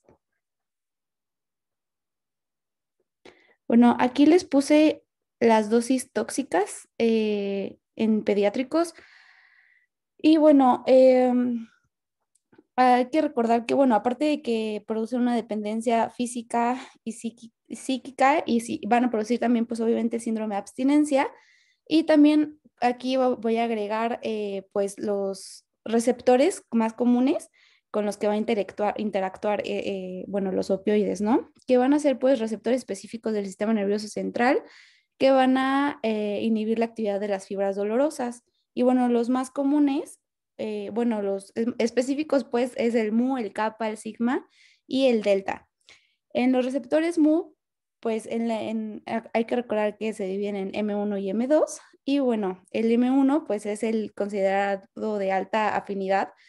Bueno, aquí les puse las dosis tóxicas eh, en pediátricos. Y bueno, eh, hay que recordar que, bueno, aparte de que producen una dependencia física y psíquica, y si, van a producir también, pues obviamente, síndrome de abstinencia. Y también aquí voy a agregar, eh, pues, los receptores más comunes con los que va a interactuar, interactuar eh, eh, bueno, los opioides, ¿no? Que van a ser, pues, receptores específicos del sistema nervioso central que van a eh, inhibir la actividad de las fibras dolorosas. Y bueno, los más comunes, eh, bueno, los específicos pues es el mu, el kappa, el sigma y el delta. En los receptores mu, pues en la, en, hay que recordar que se dividen en eme uno y eme dos. Y bueno, el eme uno pues es el considerado de alta afinidad,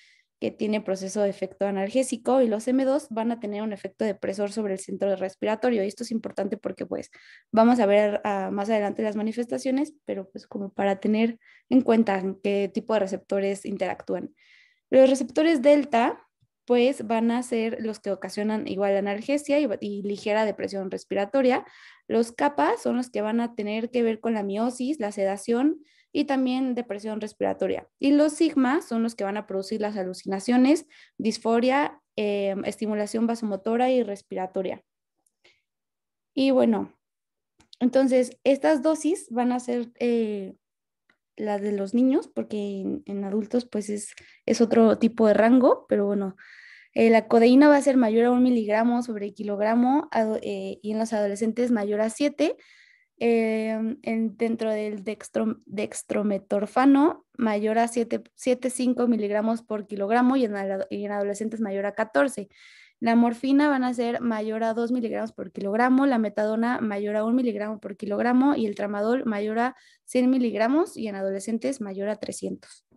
que tiene proceso de efecto analgésico, y los eme dos van a tener un efecto depresor sobre el centro respiratorio. Y esto es importante porque pues vamos a ver uh, más adelante las manifestaciones, pero pues como para tener en cuenta en qué tipo de receptores interactúan. Los receptores delta pues van a ser los que ocasionan igual analgesia y, y ligera depresión respiratoria. Los kappa son los que van a tener que ver con la miosis, la sedación y también depresión respiratoria. Y los sigma son los que van a producir las alucinaciones, disforia, eh, estimulación vasomotora y respiratoria. Y bueno, entonces estas dosis van a ser eh, las de los niños, porque en, en adultos pues es, es otro tipo de rango, pero bueno, eh, la codeína va a ser mayor a un miligramo sobre kilogramo eh, y en los adolescentes mayor a siete. Eh, en, dentro del dextro, dextrometorfano mayor a siete punto cinco miligramos por kilogramo y en, y en adolescentes mayor a catorce. La morfina van a ser mayor a dos miligramos por kilogramo, la metadona mayor a un miligramo por kilogramo y el tramadol mayor a cien miligramos y en adolescentes mayor a trescientos.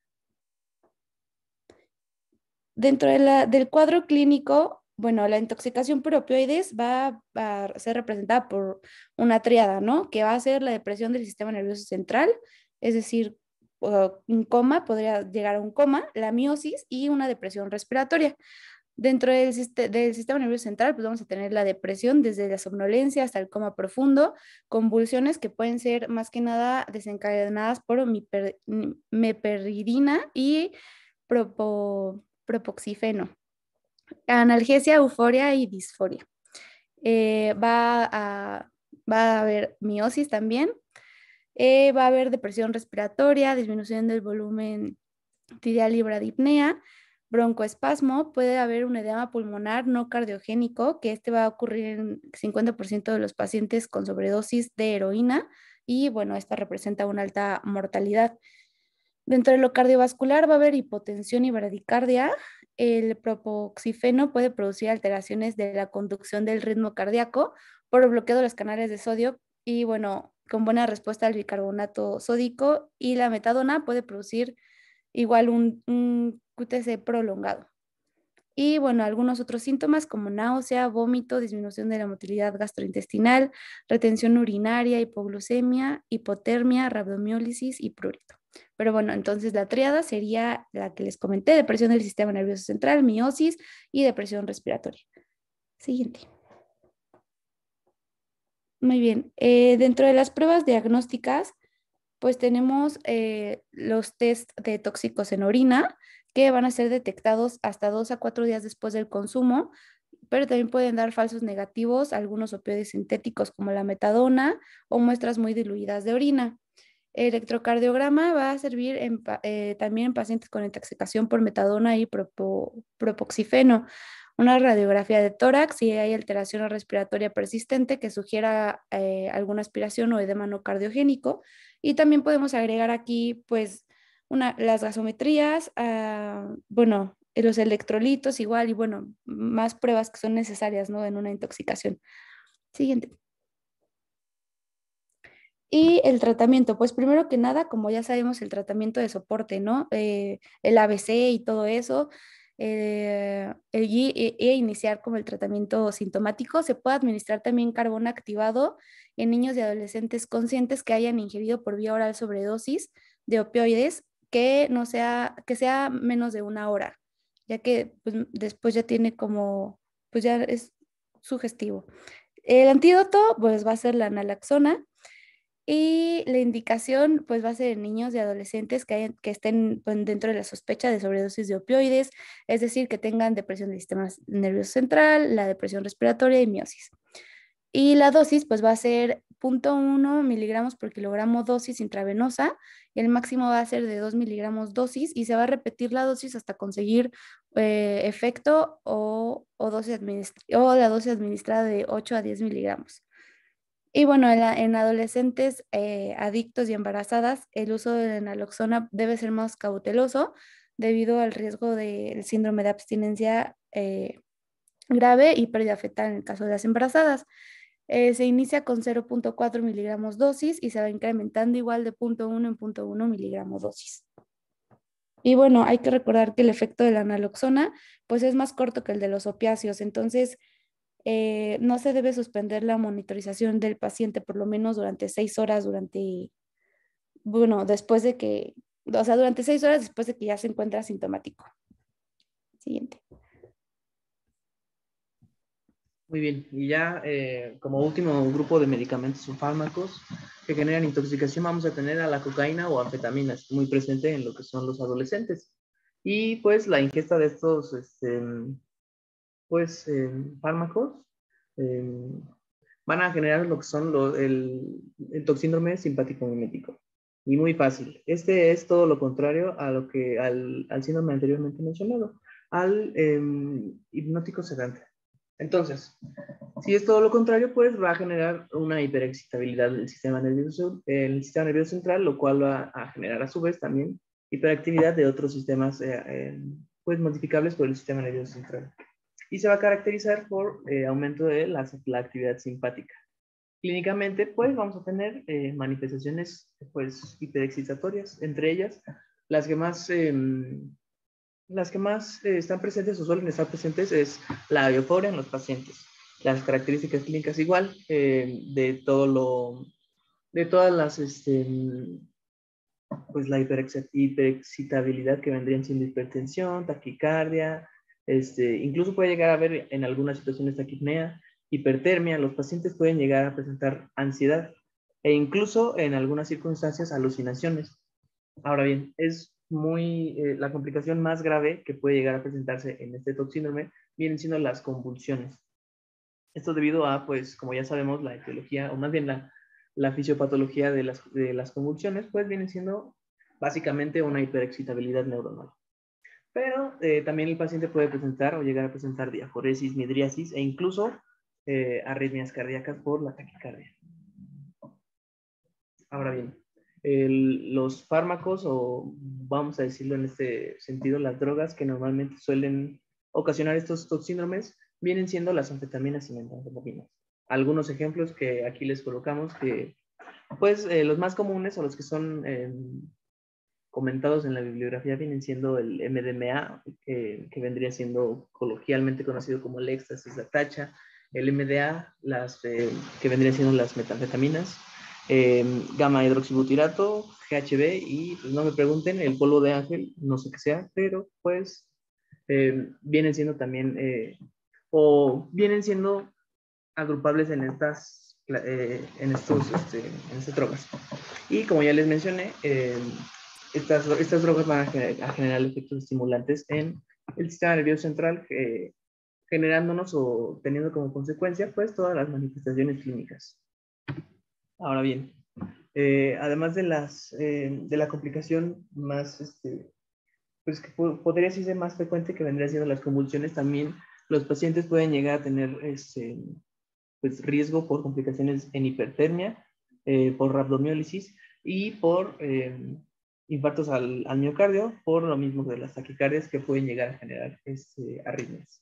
Dentro de la, del cuadro clínico, bueno, la intoxicación por opioides va a ser representada por una tríada, ¿no? Que va a ser la depresión del sistema nervioso central, es decir, un coma, podría llegar a un coma, la miosis y una depresión respiratoria. Dentro del, del sistema nervioso central, pues vamos a tener la depresión desde la somnolencia hasta el coma profundo, convulsiones que pueden ser más que nada desencadenadas por miper, meperidina y propo, propoxifeno. Analgesia, euforia y disforia. Eh, va, a, va a haber miosis también. Eh, va a haber depresión respiratoria, disminución del volumen tibial y bradipnea, broncoespasmo, puede haber un edema pulmonar no cardiogénico, que este va a ocurrir en cincuenta por ciento de los pacientes con sobredosis de heroína y bueno, esta representa una alta mortalidad. Dentro de lo cardiovascular va a haber hipotensión y bradicardia. El propoxifeno puede producir alteraciones de la conducción del ritmo cardíaco por bloqueo de los canales de sodio y bueno, con buena respuesta al bicarbonato sódico, y la metadona puede producir igual un, un Q T C prolongado. Y bueno, algunos otros síntomas como náusea, vómito, disminución de la motilidad gastrointestinal, retención urinaria, hipoglucemia, hipotermia, rabdomiólisis y prurito. Pero bueno, entonces la tríada sería la que les comenté: depresión del sistema nervioso central, miosis y depresión respiratoria. Siguiente. Muy bien. Eh, dentro de las pruebas diagnósticas, pues tenemos eh, los test de tóxicos en orina, que van a ser detectados hasta dos a cuatro días después del consumo, pero también pueden dar falsos negativos a algunos opioides sintéticos como la metadona o muestras muy diluidas de orina. El electrocardiograma va a servir en, eh, también en pacientes con intoxicación por metadona y propo, propoxifeno. Una radiografía de tórax si hay alteración respiratoria persistente que sugiera eh, alguna aspiración o edema no cardiogénico. Y también podemos agregar aquí pues una, las gasometrías, uh, bueno, los electrolitos igual y bueno, más pruebas que son necesarias, ¿no?, en una intoxicación. Siguiente. Y el tratamiento, pues primero que nada, como ya sabemos, el tratamiento de soporte, ¿no? Eh, el A B C y todo eso, eh, el, y, e iniciar como el tratamiento sintomático. Se puede administrar también carbón activado en niños y adolescentes conscientes que hayan ingerido por vía oral sobredosis de opioides que no sea, que sea menos de una hora, ya que pues, después ya tiene como, pues ya es sugestivo. El antídoto pues va a ser la naloxona. Y la indicación pues va a ser en niños y adolescentes que, hay, que estén dentro de la sospecha de sobredosis de opioides, es decir, que tengan depresión del sistema nervioso central, la depresión respiratoria y miosis. Y la dosis pues va a ser cero punto uno miligramos por kilogramo dosis intravenosa, y el máximo va a ser de dos miligramos dosis, y se va a repetir la dosis hasta conseguir eh, efecto o, o, dosis o la dosis administrada de ocho a diez miligramos. Y bueno, en, la, en adolescentes eh, adictos y embarazadas, el uso de la naloxona debe ser más cauteloso debido al riesgo del síndrome de abstinencia eh, grave y pérdida fetal en el caso de las embarazadas. Eh, se inicia con cero punto cuatro miligramos dosis y se va incrementando igual de cero punto uno en cero punto uno miligramos dosis. Y bueno, hay que recordar que el efecto de la naloxona pues es más corto que el de los opiáceos, entonces eh, no se debe suspender la monitorización del paciente por lo menos durante seis horas, durante, bueno, después de que, o sea, durante seis horas después de que ya se encuentra asintomático. Siguiente. Muy bien, y ya eh, como último grupo de medicamentos o fármacos que generan intoxicación vamos a tener a la cocaína o anfetaminas, muy presente en lo que son los adolescentes. Y pues la ingesta de estos este, pues, eh, fármacos eh, van a generar lo que son lo, el, el toxíndrome simpático mimético. Y muy fácil. Este es todo lo contrario a lo que al, al síndrome anteriormente mencionado, al eh, hipnótico sedante. Entonces, si es todo lo contrario, pues va a generar una hiperexcitabilidad del sistema nervioso, el sistema nervioso central, lo cual va a generar a su vez también hiperactividad de otros sistemas eh, eh, pues modificables por el sistema nervioso central. Y se va a caracterizar por eh, aumento de la, la actividad simpática. Clínicamente, pues vamos a tener eh, manifestaciones pues hiperexcitatorias, entre ellas las que más eh, las que más eh, están presentes o suelen estar presentes es la euforia en los pacientes. Las características clínicas igual eh, de todo lo, de todas las, este, pues la hiperexcitabilidad que vendrían siendo hipertensión, taquicardia, este, incluso puede llegar a haber en algunas situaciones taquipnea, hipertermia, los pacientes pueden llegar a presentar ansiedad e incluso en algunas circunstancias alucinaciones. Ahora bien, es muy, eh, la complicación más grave que puede llegar a presentarse en este toxíndrome vienen siendo las convulsiones. Esto debido a, pues, como ya sabemos, la etiología, o más bien la, la fisiopatología de las, de las convulsiones, pues viene siendo básicamente una hiperexcitabilidad neuronal. Pero eh, también el paciente puede presentar o llegar a presentar diaforesis, midriasis e incluso eh, arritmias cardíacas por la taquicardia. Ahora bien, el, los fármacos, o vamos a decirlo en este sentido, las drogas que normalmente suelen ocasionar estos toxíndromes vienen siendo las anfetaminas y metanfetaminas. Algunos ejemplos que aquí les colocamos, que pues eh, los más comunes o los que son eh, comentados en la bibliografía vienen siendo el M D M A, eh, que vendría siendo coloquialmente conocido como el éxtasis, la tacha, el M D A, las, eh, que vendrían siendo las metanfetaminas, eh, gamma hidroxibutirato, G H B y pues no me pregunten, el polvo de ángel, no sé qué sea, pero pues eh, vienen siendo también, eh, o vienen siendo agrupables en estas, eh, en estos, este, en estas drogas. Y como ya les mencioné, eh, estas, estas drogas van a generar, a generar efectos estimulantes en el sistema nervioso central, eh, generándonos o teniendo como consecuencia, pues, todas las manifestaciones clínicas. Ahora bien, eh, además de, las, eh, de la complicación más, este, pues que podría ser más frecuente, que vendría siendo las convulsiones, también los pacientes pueden llegar a tener este, pues, riesgo por complicaciones en hipertermia, eh, por rhabdomiólisis y por eh, infartos al, al miocardio, por lo mismo de las taquicardias que pueden llegar a generar este, arritmias.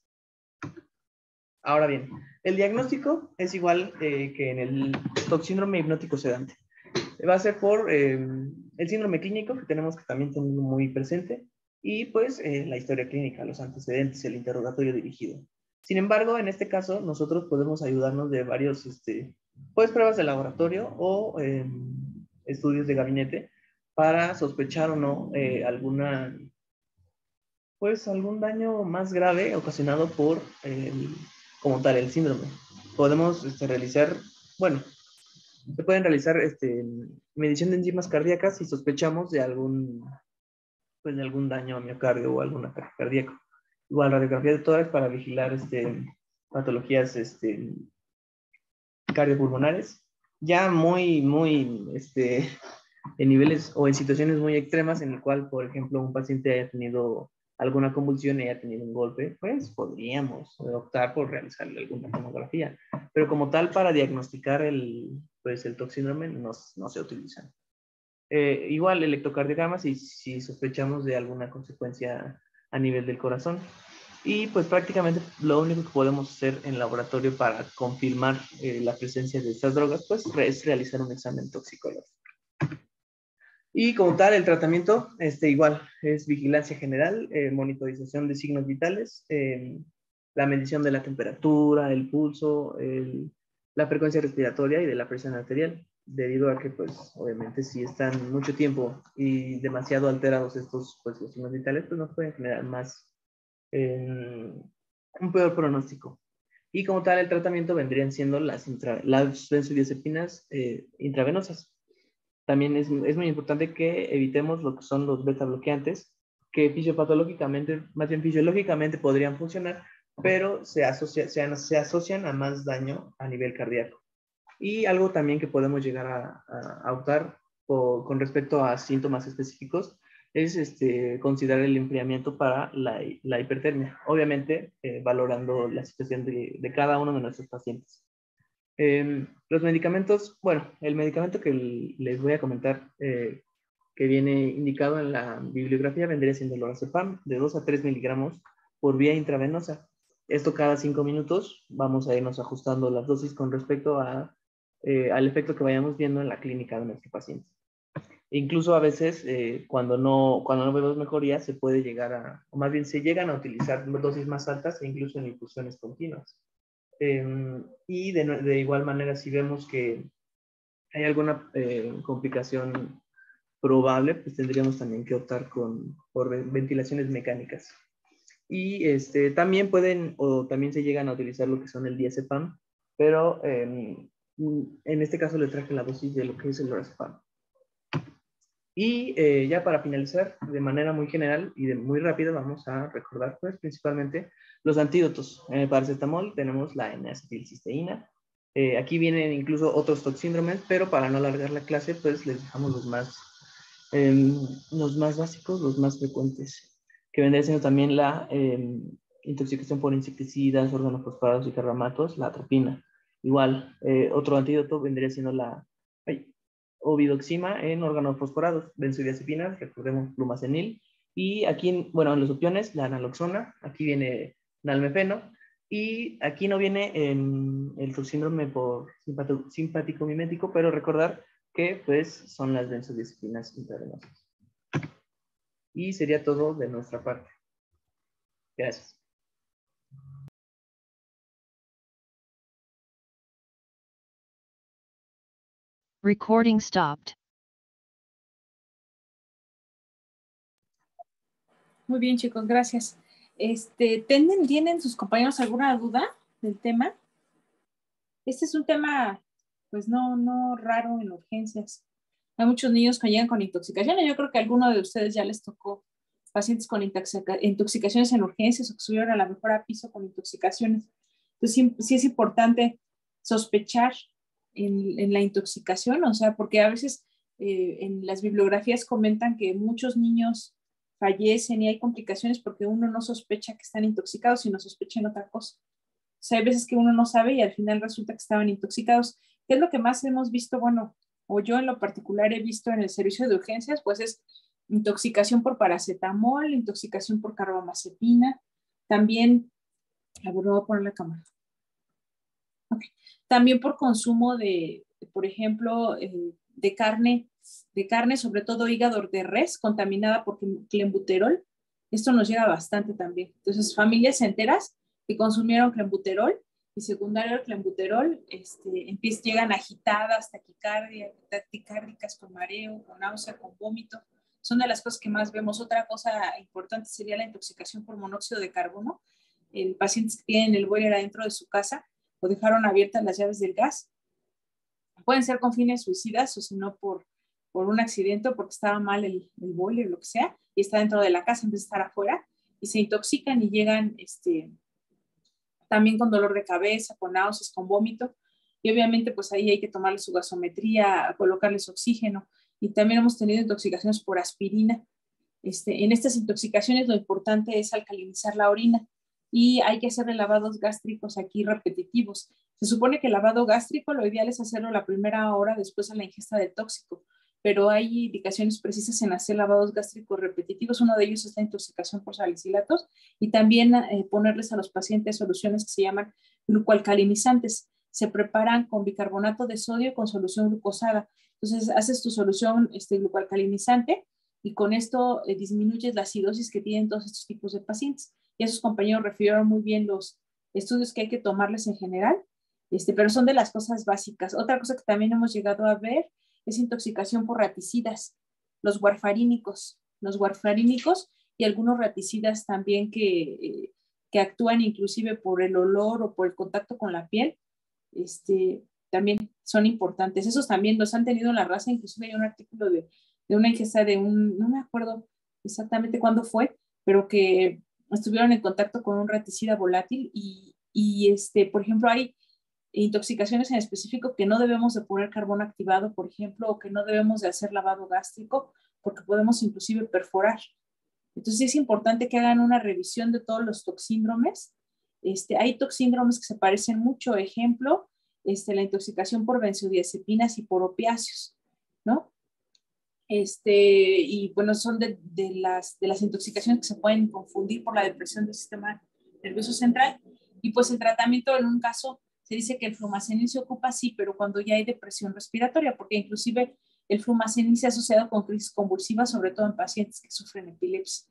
Ahora bien, el diagnóstico es igual eh, que en el toxíndrome hipnótico sedante. Va a ser por eh, el síndrome clínico, que tenemos que también tener muy presente, y pues eh, la historia clínica, los antecedentes, el interrogatorio dirigido. Sin embargo, en este caso, nosotros podemos ayudarnos de varios, este, pues pruebas de laboratorio o eh, estudios de gabinete para sospechar o no eh, alguna, pues algún daño más grave ocasionado por, eh, como tal, el síndrome. Podemos este, realizar, bueno, se pueden realizar este, medición de enzimas cardíacas si sospechamos de algún, pues, de algún daño a miocardio o algún ataque cardíaco. Igual radiografía de tórax para vigilar este, patologías este, cardiopulmonares. Ya muy, muy, este, en niveles o en situaciones muy extremas en el cual, por ejemplo, un paciente haya tenido alguna convulsión y haya tenido un golpe, pues podríamos optar por realizarle alguna tomografía. Pero como tal, para diagnosticar el, pues, el toxíndrome no, no se utilizan. Eh, igual, electrocardiograma si, si sospechamos de alguna consecuencia a nivel del corazón. Y pues prácticamente lo único que podemos hacer en laboratorio para confirmar eh, la presencia de estas drogas, pues es realizar un examen toxicológico. Y como tal, el tratamiento, este, igual, es vigilancia general, eh, monitorización de signos vitales, eh, la medición de la temperatura, el pulso, el, la frecuencia respiratoria y de la presión arterial, debido a que, pues, obviamente, si están mucho tiempo y demasiado alterados estos, pues, los signos vitales, pues nos pueden generar más, eh, un peor pronóstico. Y como tal, el tratamiento vendrían siendo las, intra, las benzodiazepinas eh, intravenosas. También es, es muy importante que evitemos lo que son los beta bloqueantes, que fisiopatológicamente, más bien fisiológicamente podrían funcionar, pero se, asocia, se, se asocian a más daño a nivel cardíaco. Y algo también que podemos llegar a, a, a optar o, con respecto a síntomas específicos es este, considerar el enfriamiento para la, la hipertermia, obviamente eh, valorando la situación de, de cada uno de nuestros pacientes. Eh, los medicamentos, bueno, el medicamento que les voy a comentar eh, que viene indicado en la bibliografía vendría siendo el lorazepam de dos a tres miligramos por vía intravenosa. Esto cada cinco minutos vamos a irnos ajustando las dosis con respecto a, eh, al efecto que vayamos viendo en la clínica de nuestro paciente. Incluso a veces eh, cuando, no, cuando no vemos mejoría se puede llegar a, o más bien se llegan a utilizar dosis más altas e incluso en infusiones continuas. Eh, y de, de igual manera, si vemos que hay alguna eh, complicación probable, pues tendríamos también que optar con, por ventilaciones mecánicas. Y este, también pueden, o también se llegan a utilizar lo que son el diazepam, pero eh, en este caso les traje la dosis de lo que es el lorazepam. Y eh, ya para finalizar, de manera muy general y de muy rápida, vamos a recordar pues principalmente los antídotos. En el paracetamol tenemos la N-acetilcisteína. Eh, aquí vienen incluso otros toxíndromes, pero para no alargar la clase, pues les dejamos los más, eh, los más básicos, los más frecuentes, que vendría siendo también la eh, intoxicación por insecticidas, organofosforados y carbamatos, la atropina. Igual, eh, otro antídoto vendría siendo la... Ay, ovidoxima en organofosforados, benzodiazepinas, recordemos flumazenil, y aquí, bueno, en los opiones, la naloxona, aquí viene nalmefeno, y aquí no viene en el toxíndrome por simpático mimético, pero recordar que pues son las benzodiazepinas intravenosas. Y sería todo de nuestra parte. Gracias. Recording stopped. Muy bien, chicos, gracias. Este, ¿tienen, ¿Tienen sus compañeros alguna duda del tema? Este es un tema, pues no, no raro en urgencias. Hay muchos niños que llegan con intoxicaciones. Yo creo que a alguno de ustedes ya les tocó pacientes con intoxica intoxicaciones en urgencias o que subieron a la mejor a piso con intoxicaciones. Entonces, sí, sí es importante sospechar en, en la intoxicación, o sea, porque a veces eh, en las bibliografías comentan que muchos niños fallecen y hay complicaciones porque uno no sospecha que están intoxicados, sino sospechan otra cosa. O sea, hay veces que uno no sabe y al final resulta que estaban intoxicados. ¿Qué es lo que más hemos visto? Bueno, o yo en lo particular he visto en el servicio de urgencias, pues es intoxicación por paracetamol, intoxicación por carbamazepina, también, a ver, voy a poner la cámara. Okay. También por consumo de, por ejemplo, eh, de carne, de carne, sobre todo hígado de res, contaminada por clenbuterol. Esto nos llega bastante también. Entonces, familias enteras que consumieron clenbuterol y secundario al clenbuterol, este, empiezan, llegan agitadas, taquicardia, taquicárdicas, con mareo, con náusea, con vómito. Son de las cosas que más vemos. Otra cosa importante sería la intoxicación por monóxido de carbono. El paciente que tiene el boiler adentro de su casa o dejaron abiertas las llaves del gas. Pueden ser con fines suicidas o si no por, por un accidente o porque estaba mal el, el boiler, lo que sea, y está dentro de la casa en vez de estar afuera, y se intoxican y llegan este, también con dolor de cabeza, con náuseas, con vómito, y obviamente pues ahí hay que tomarle su gasometría, colocarles oxígeno, y también hemos tenido intoxicaciones por aspirina. Este, en estas intoxicaciones lo importante es alcalinizar la orina y hay que hacerle lavados gástricos aquí repetitivos. Se supone que el lavado gástrico lo ideal es hacerlo la primera hora después de la ingesta del tóxico, pero hay indicaciones precisas en hacer lavados gástricos repetitivos. Uno de ellos es la intoxicación por salicilatos y también eh, ponerles a los pacientes soluciones que se llaman glucoalcalinizantes. se preparan con bicarbonato de sodio con solución glucosada. Entonces haces tu solución este, glucoalcalinizante y con esto eh, disminuyes la acidosis que tienen todos estos tipos de pacientes. Y esos compañeros refirieron muy bien los estudios que hay que tomarles en general, este, pero son de las cosas básicas. Otra cosa que también hemos llegado a ver es intoxicación por raticidas, los warfarínicos, los warfarínicos y algunos raticidas también que, eh, que actúan inclusive por el olor o por el contacto con la piel, este, también son importantes. Esos también los han tenido en la raza, inclusive hay un artículo de, de una ingesta de un, no me acuerdo exactamente cuándo fue, pero que estuvieron en contacto con un raticida volátil y, y este, por ejemplo, hay intoxicaciones en específico que no debemos de poner carbón activado, por ejemplo, o que no debemos de hacer lavado gástrico porque podemos inclusive perforar. Entonces es importante que hagan una revisión de todos los toxíndromes. Este, hay toxíndromes que se parecen mucho, ejemplo, este, la intoxicación por benzodiazepinas y por opiáceos, ¿no? Este, y bueno, son de, de, las, de las intoxicaciones que se pueden confundir por la depresión del sistema nervioso central. Y pues el tratamiento en un caso se dice que el flumazenil se ocupa, sí, pero cuando ya hay depresión respiratoria, porque inclusive el flumazenil se ha asociado con crisis convulsivas, sobre todo en pacientes que sufren epilepsia.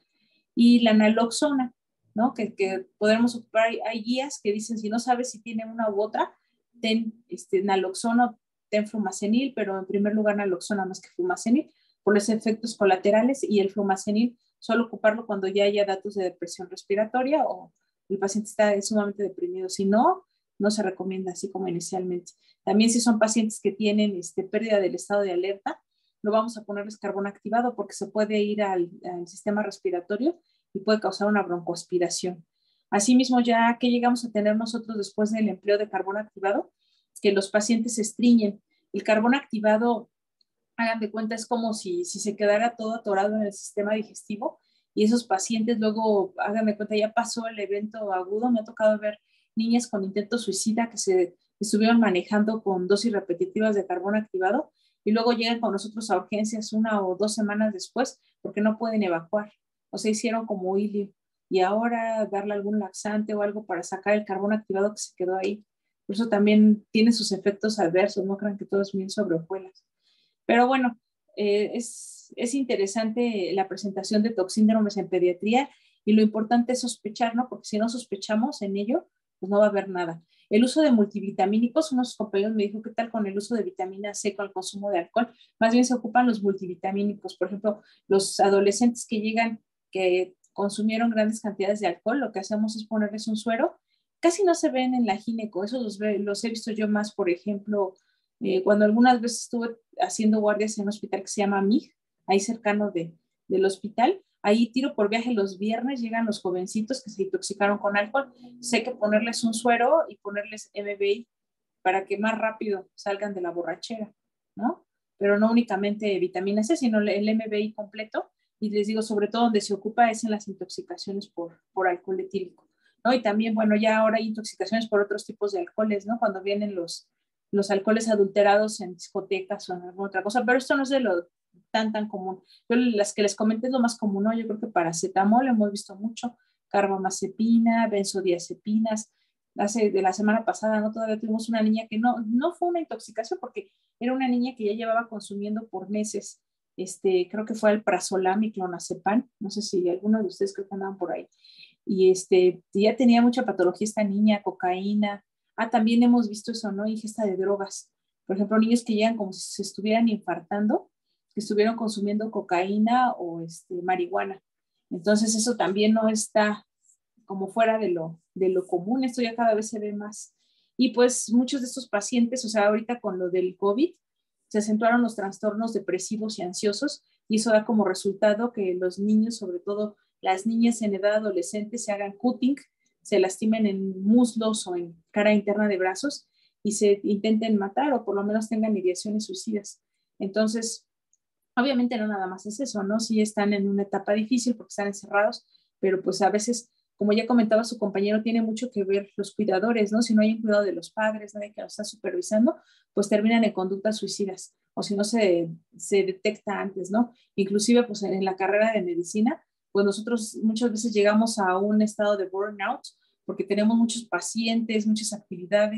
Y la naloxona, ¿no? Que, que podremos ocupar, hay, hay guías que dicen, si no sabes si tiene una u otra, ten este, naloxona, ten flumazenil, pero en primer lugar naloxona más que flumazenil, por los efectos colaterales, y el flumazenil solo ocuparlo cuando ya haya datos de depresión respiratoria o el paciente está sumamente deprimido. Si no, no se recomienda así como inicialmente. También si son pacientes que tienen este, pérdida del estado de alerta, no vamos a ponerles carbón activado porque se puede ir al, al sistema respiratorio y puede causar una broncoaspiración. Asimismo, ya que llegamos a tener nosotros después del empleo de carbón activado, que los pacientes se estreñen. El carbón activado, hagan de cuenta, es como si, si se quedara todo atorado en el sistema digestivo y esos pacientes luego, hagan de cuenta, ya pasó el evento agudo. Me ha tocado ver niñas con intento suicida que se estuvieron manejando con dosis repetitivas de carbón activado y luego llegan con nosotros a urgencias una o dos semanas después porque no pueden evacuar. O sea, hicieron como hilio y ahora darle algún laxante o algo para sacar el carbón activado que se quedó ahí. Por eso también tiene sus efectos adversos, no crean que todo es bien sobre hojuelas. Pero bueno, eh, es, es interesante la presentación de toxíndromes en pediatría y lo importante es sospechar, ¿no? Porque si no sospechamos en ello, pues no va a haber nada. El uso de multivitamínicos, unos compañeros me dijo, ¿qué tal con el uso de vitamina C con el consumo de alcohol? Más bien se ocupan los multivitamínicos. Por ejemplo, los adolescentes que llegan, que consumieron grandes cantidades de alcohol, lo que hacemos es ponerles un suero. Casi no se ven en la gineco, eso los, ve, los he visto yo más, por ejemplo, eh, cuando algunas veces estuve haciendo guardias en un hospital que se llama M I G, ahí cercano de, del hospital. Ahí tiro por viaje los viernes, llegan los jovencitos que se intoxicaron con alcohol. Sé que ponerles un suero y ponerles M B I para que más rápido salgan de la borrachera, ¿no? Pero no únicamente vitamina C, sino el M B I completo. Y les digo, sobre todo donde se ocupa es en las intoxicaciones por, por alcohol etílico, ¿no? Y también, bueno, ya ahora hay intoxicaciones por otros tipos de alcoholes, ¿no? Cuando vienen los, los alcoholes adulterados en discotecas o en alguna otra cosa, pero esto no es de lo tan, tan común. Yo las que les comenté es lo más común, ¿no? Yo creo que paracetamol hemos visto mucho, carbamazepina, benzodiazepinas. Hace de la semana pasada, ¿no? Todavía tuvimos una niña que no, no fue una intoxicación porque era una niña que ya llevaba consumiendo por meses, este, creo que fue el prazolam y clonazepam, no sé si alguno de ustedes creo que andaban por ahí. Y este, ya tenía mucha patología esta niña, cocaína. Ah, también hemos visto eso, ¿no? Ingesta de drogas. Por ejemplo, niños que llegan como si se estuvieran infartando, que estuvieron consumiendo cocaína o este, marihuana. Entonces eso también no está como fuera de lo, de lo común, esto ya cada vez se ve más. Y pues muchos de estos pacientes, o sea, ahorita con lo del COVID, se acentuaron los trastornos depresivos y ansiosos y eso da como resultado que los niños, sobre todo las niñas en edad adolescente, se hagan cutting, se lastimen en muslos o en cara interna de brazos y se intenten matar o por lo menos tengan ideaciones suicidas. Entonces, obviamente no nada más es eso, ¿no? Sí están en una etapa difícil porque están encerrados, pero pues a veces, como ya comentaba su compañero, tiene mucho que ver los cuidadores, ¿no? Si no hay un cuidado de los padres, nadie que los está supervisando, pues terminan en conductas suicidas o si no se, se detecta antes, ¿no? Inclusive pues en la carrera de medicina, pues nosotros muchas veces llegamos a un estado de burnout porque tenemos muchos pacientes, muchas actividades,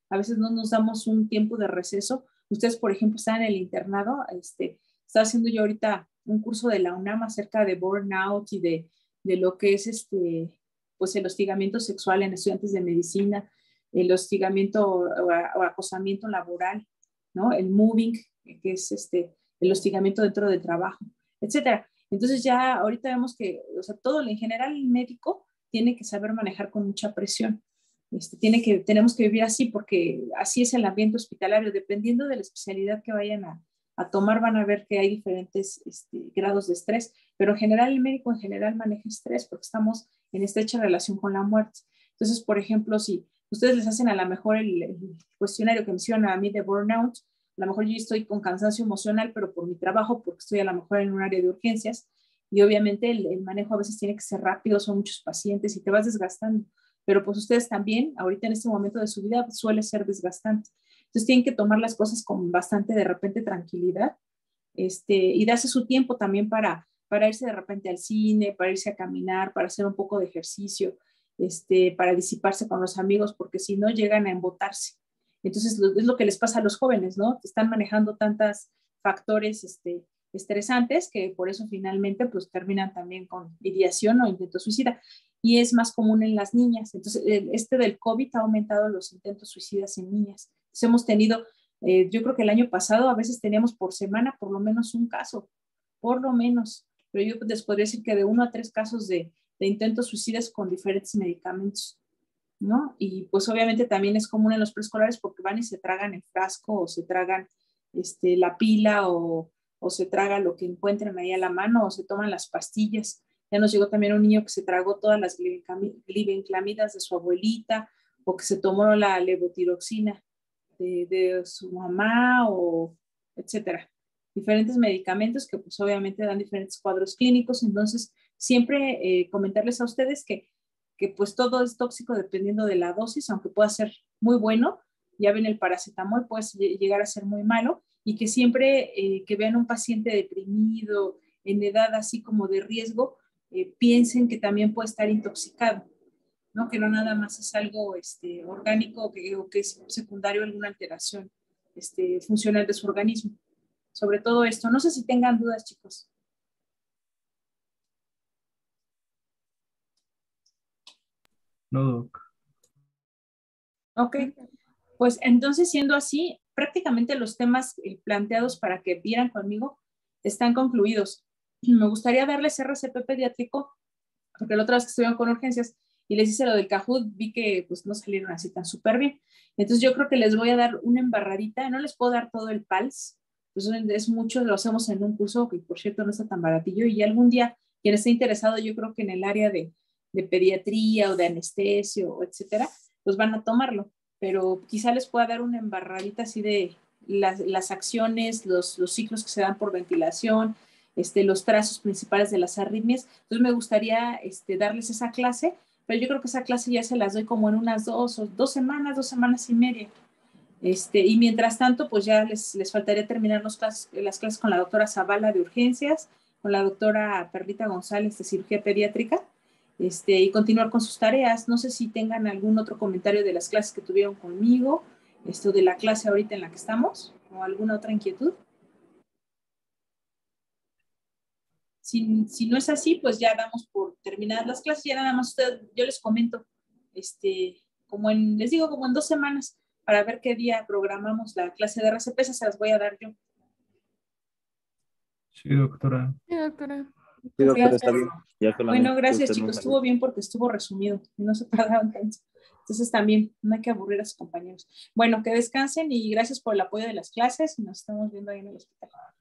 a veces no nos damos un tiempo de receso. Ustedes, por ejemplo, están en el internado, este, está haciendo yo ahorita un curso de la UNAM acerca de burnout y de, de lo que es este, pues el hostigamiento sexual en estudiantes de medicina, el hostigamiento o, o acosamiento laboral, ¿no? El moving, que es este, el hostigamiento dentro del trabajo, etcétera. Entonces ya ahorita vemos que, o sea, todo en general el médico tiene que saber manejar con mucha presión. Este, tiene que, tenemos que vivir así porque así es el ambiente hospitalario. Dependiendo de la especialidad que vayan a, a tomar, van a ver que hay diferentes este, grados de estrés, pero en general el médico en general maneja estrés porque estamos en estrecha relación con la muerte. Entonces, por ejemplo, si ustedes les hacen a lo mejor el, el cuestionario que menciona a mí de burnout, a lo mejor yo estoy con cansancio emocional, pero por mi trabajo, porque estoy a lo mejor en un área de urgencias, y obviamente el, el manejo a veces tiene que ser rápido, son muchos pacientes y te vas desgastando. Pero pues ustedes también, ahorita en este momento de su vida, pues, suele ser desgastante. Entonces tienen que tomar las cosas con bastante de repente tranquilidad este, y darse su tiempo también para, para irse de repente al cine, para irse a caminar, para hacer un poco de ejercicio, este, para disiparse con los amigos, porque si no llegan a embotarse. Entonces lo, es lo que les pasa a los jóvenes, ¿no? Están manejando tantos factores este, estresantes que por eso finalmente pues terminan también con ideación o intento suicida. Y es más común en las niñas. Entonces, este del COVID ha aumentado los intentos suicidas en niñas. Entonces, hemos tenido, eh, yo creo que el año pasado a veces teníamos por semana por lo menos un caso, por lo menos. Pero yo les podría decir que de uno a tres casos de, de intentos suicidas con diferentes medicamentos, ¿no? Y pues obviamente también es común en los preescolares porque van y se tragan el frasco o se tragan este, la pila o, o se tragan lo que encuentren ahí a la mano o se toman las pastillas. Ya nos llegó también un niño que se tragó todas las glibenclamidas de su abuelita o que se tomó la levotiroxina de, de su mamá o etcétera. Diferentes medicamentos que pues obviamente dan diferentes cuadros clínicos. Entonces siempre eh, comentarles a ustedes que, que pues todo es tóxico dependiendo de la dosis, aunque pueda ser muy bueno. Ya ven el paracetamol puede llegar a ser muy malo y que siempre eh, que vean un paciente deprimido en edad así como de riesgo, Eh, piensen que también puede estar intoxicado, ¿no? Que no nada más es algo este, orgánico que, o que es secundario a alguna alteración este, funcional de su organismo. Sobre todo esto. No sé si tengan dudas, chicos. No, Doc. Ok, pues entonces siendo así, prácticamente los temas eh, planteados para que vieran conmigo están concluidos. Me gustaría darles R C P pediátrico porque la otra vez que estuvieron con urgencias y les hice lo del Kahoot, vi que pues no salieron así tan súper bien. Entonces yo creo que les voy a dar una embarradita, no les puedo dar todo el P A L S, pues es mucho, lo hacemos en un curso que por cierto no está tan baratillo y algún día quien esté interesado yo creo que en el área de, de pediatría o de anestesio, etcétera, pues van a tomarlo, pero quizá les pueda dar una embarradita así de las, las acciones, los, los ciclos que se dan por ventilación, Este, los trazos principales de las arritmias. Entonces me gustaría este, darles esa clase, pero yo creo que esa clase ya se las doy como en unas dos, o dos semanas, dos semanas y media. Este, y mientras tanto, pues ya les, les faltaría terminar los clases, las clases con la doctora Zavala de urgencias, con la doctora Perlita González de cirugía pediátrica, este, y continuar con sus tareas. No sé si tengan algún otro comentario de las clases que tuvieron conmigo, esto de la clase ahorita en la que estamos, o alguna otra inquietud. Si, si no es así, pues ya damos por terminadas las clases, ya nada más usted, yo les comento, este, como en, les digo, como en dos semanas, para ver qué día programamos la clase de R C P, se las voy a dar yo. Sí, doctora. Sí, doctora. Sí, doctora, está bien. Ya Bueno, gracias, usted chicos, nos estuvo bien porque estuvo resumido, no se tardaron tanto. Entonces también no hay que aburrir a sus compañeros. Bueno, que descansen y gracias por el apoyo de las clases y nos estamos viendo ahí en el hospital.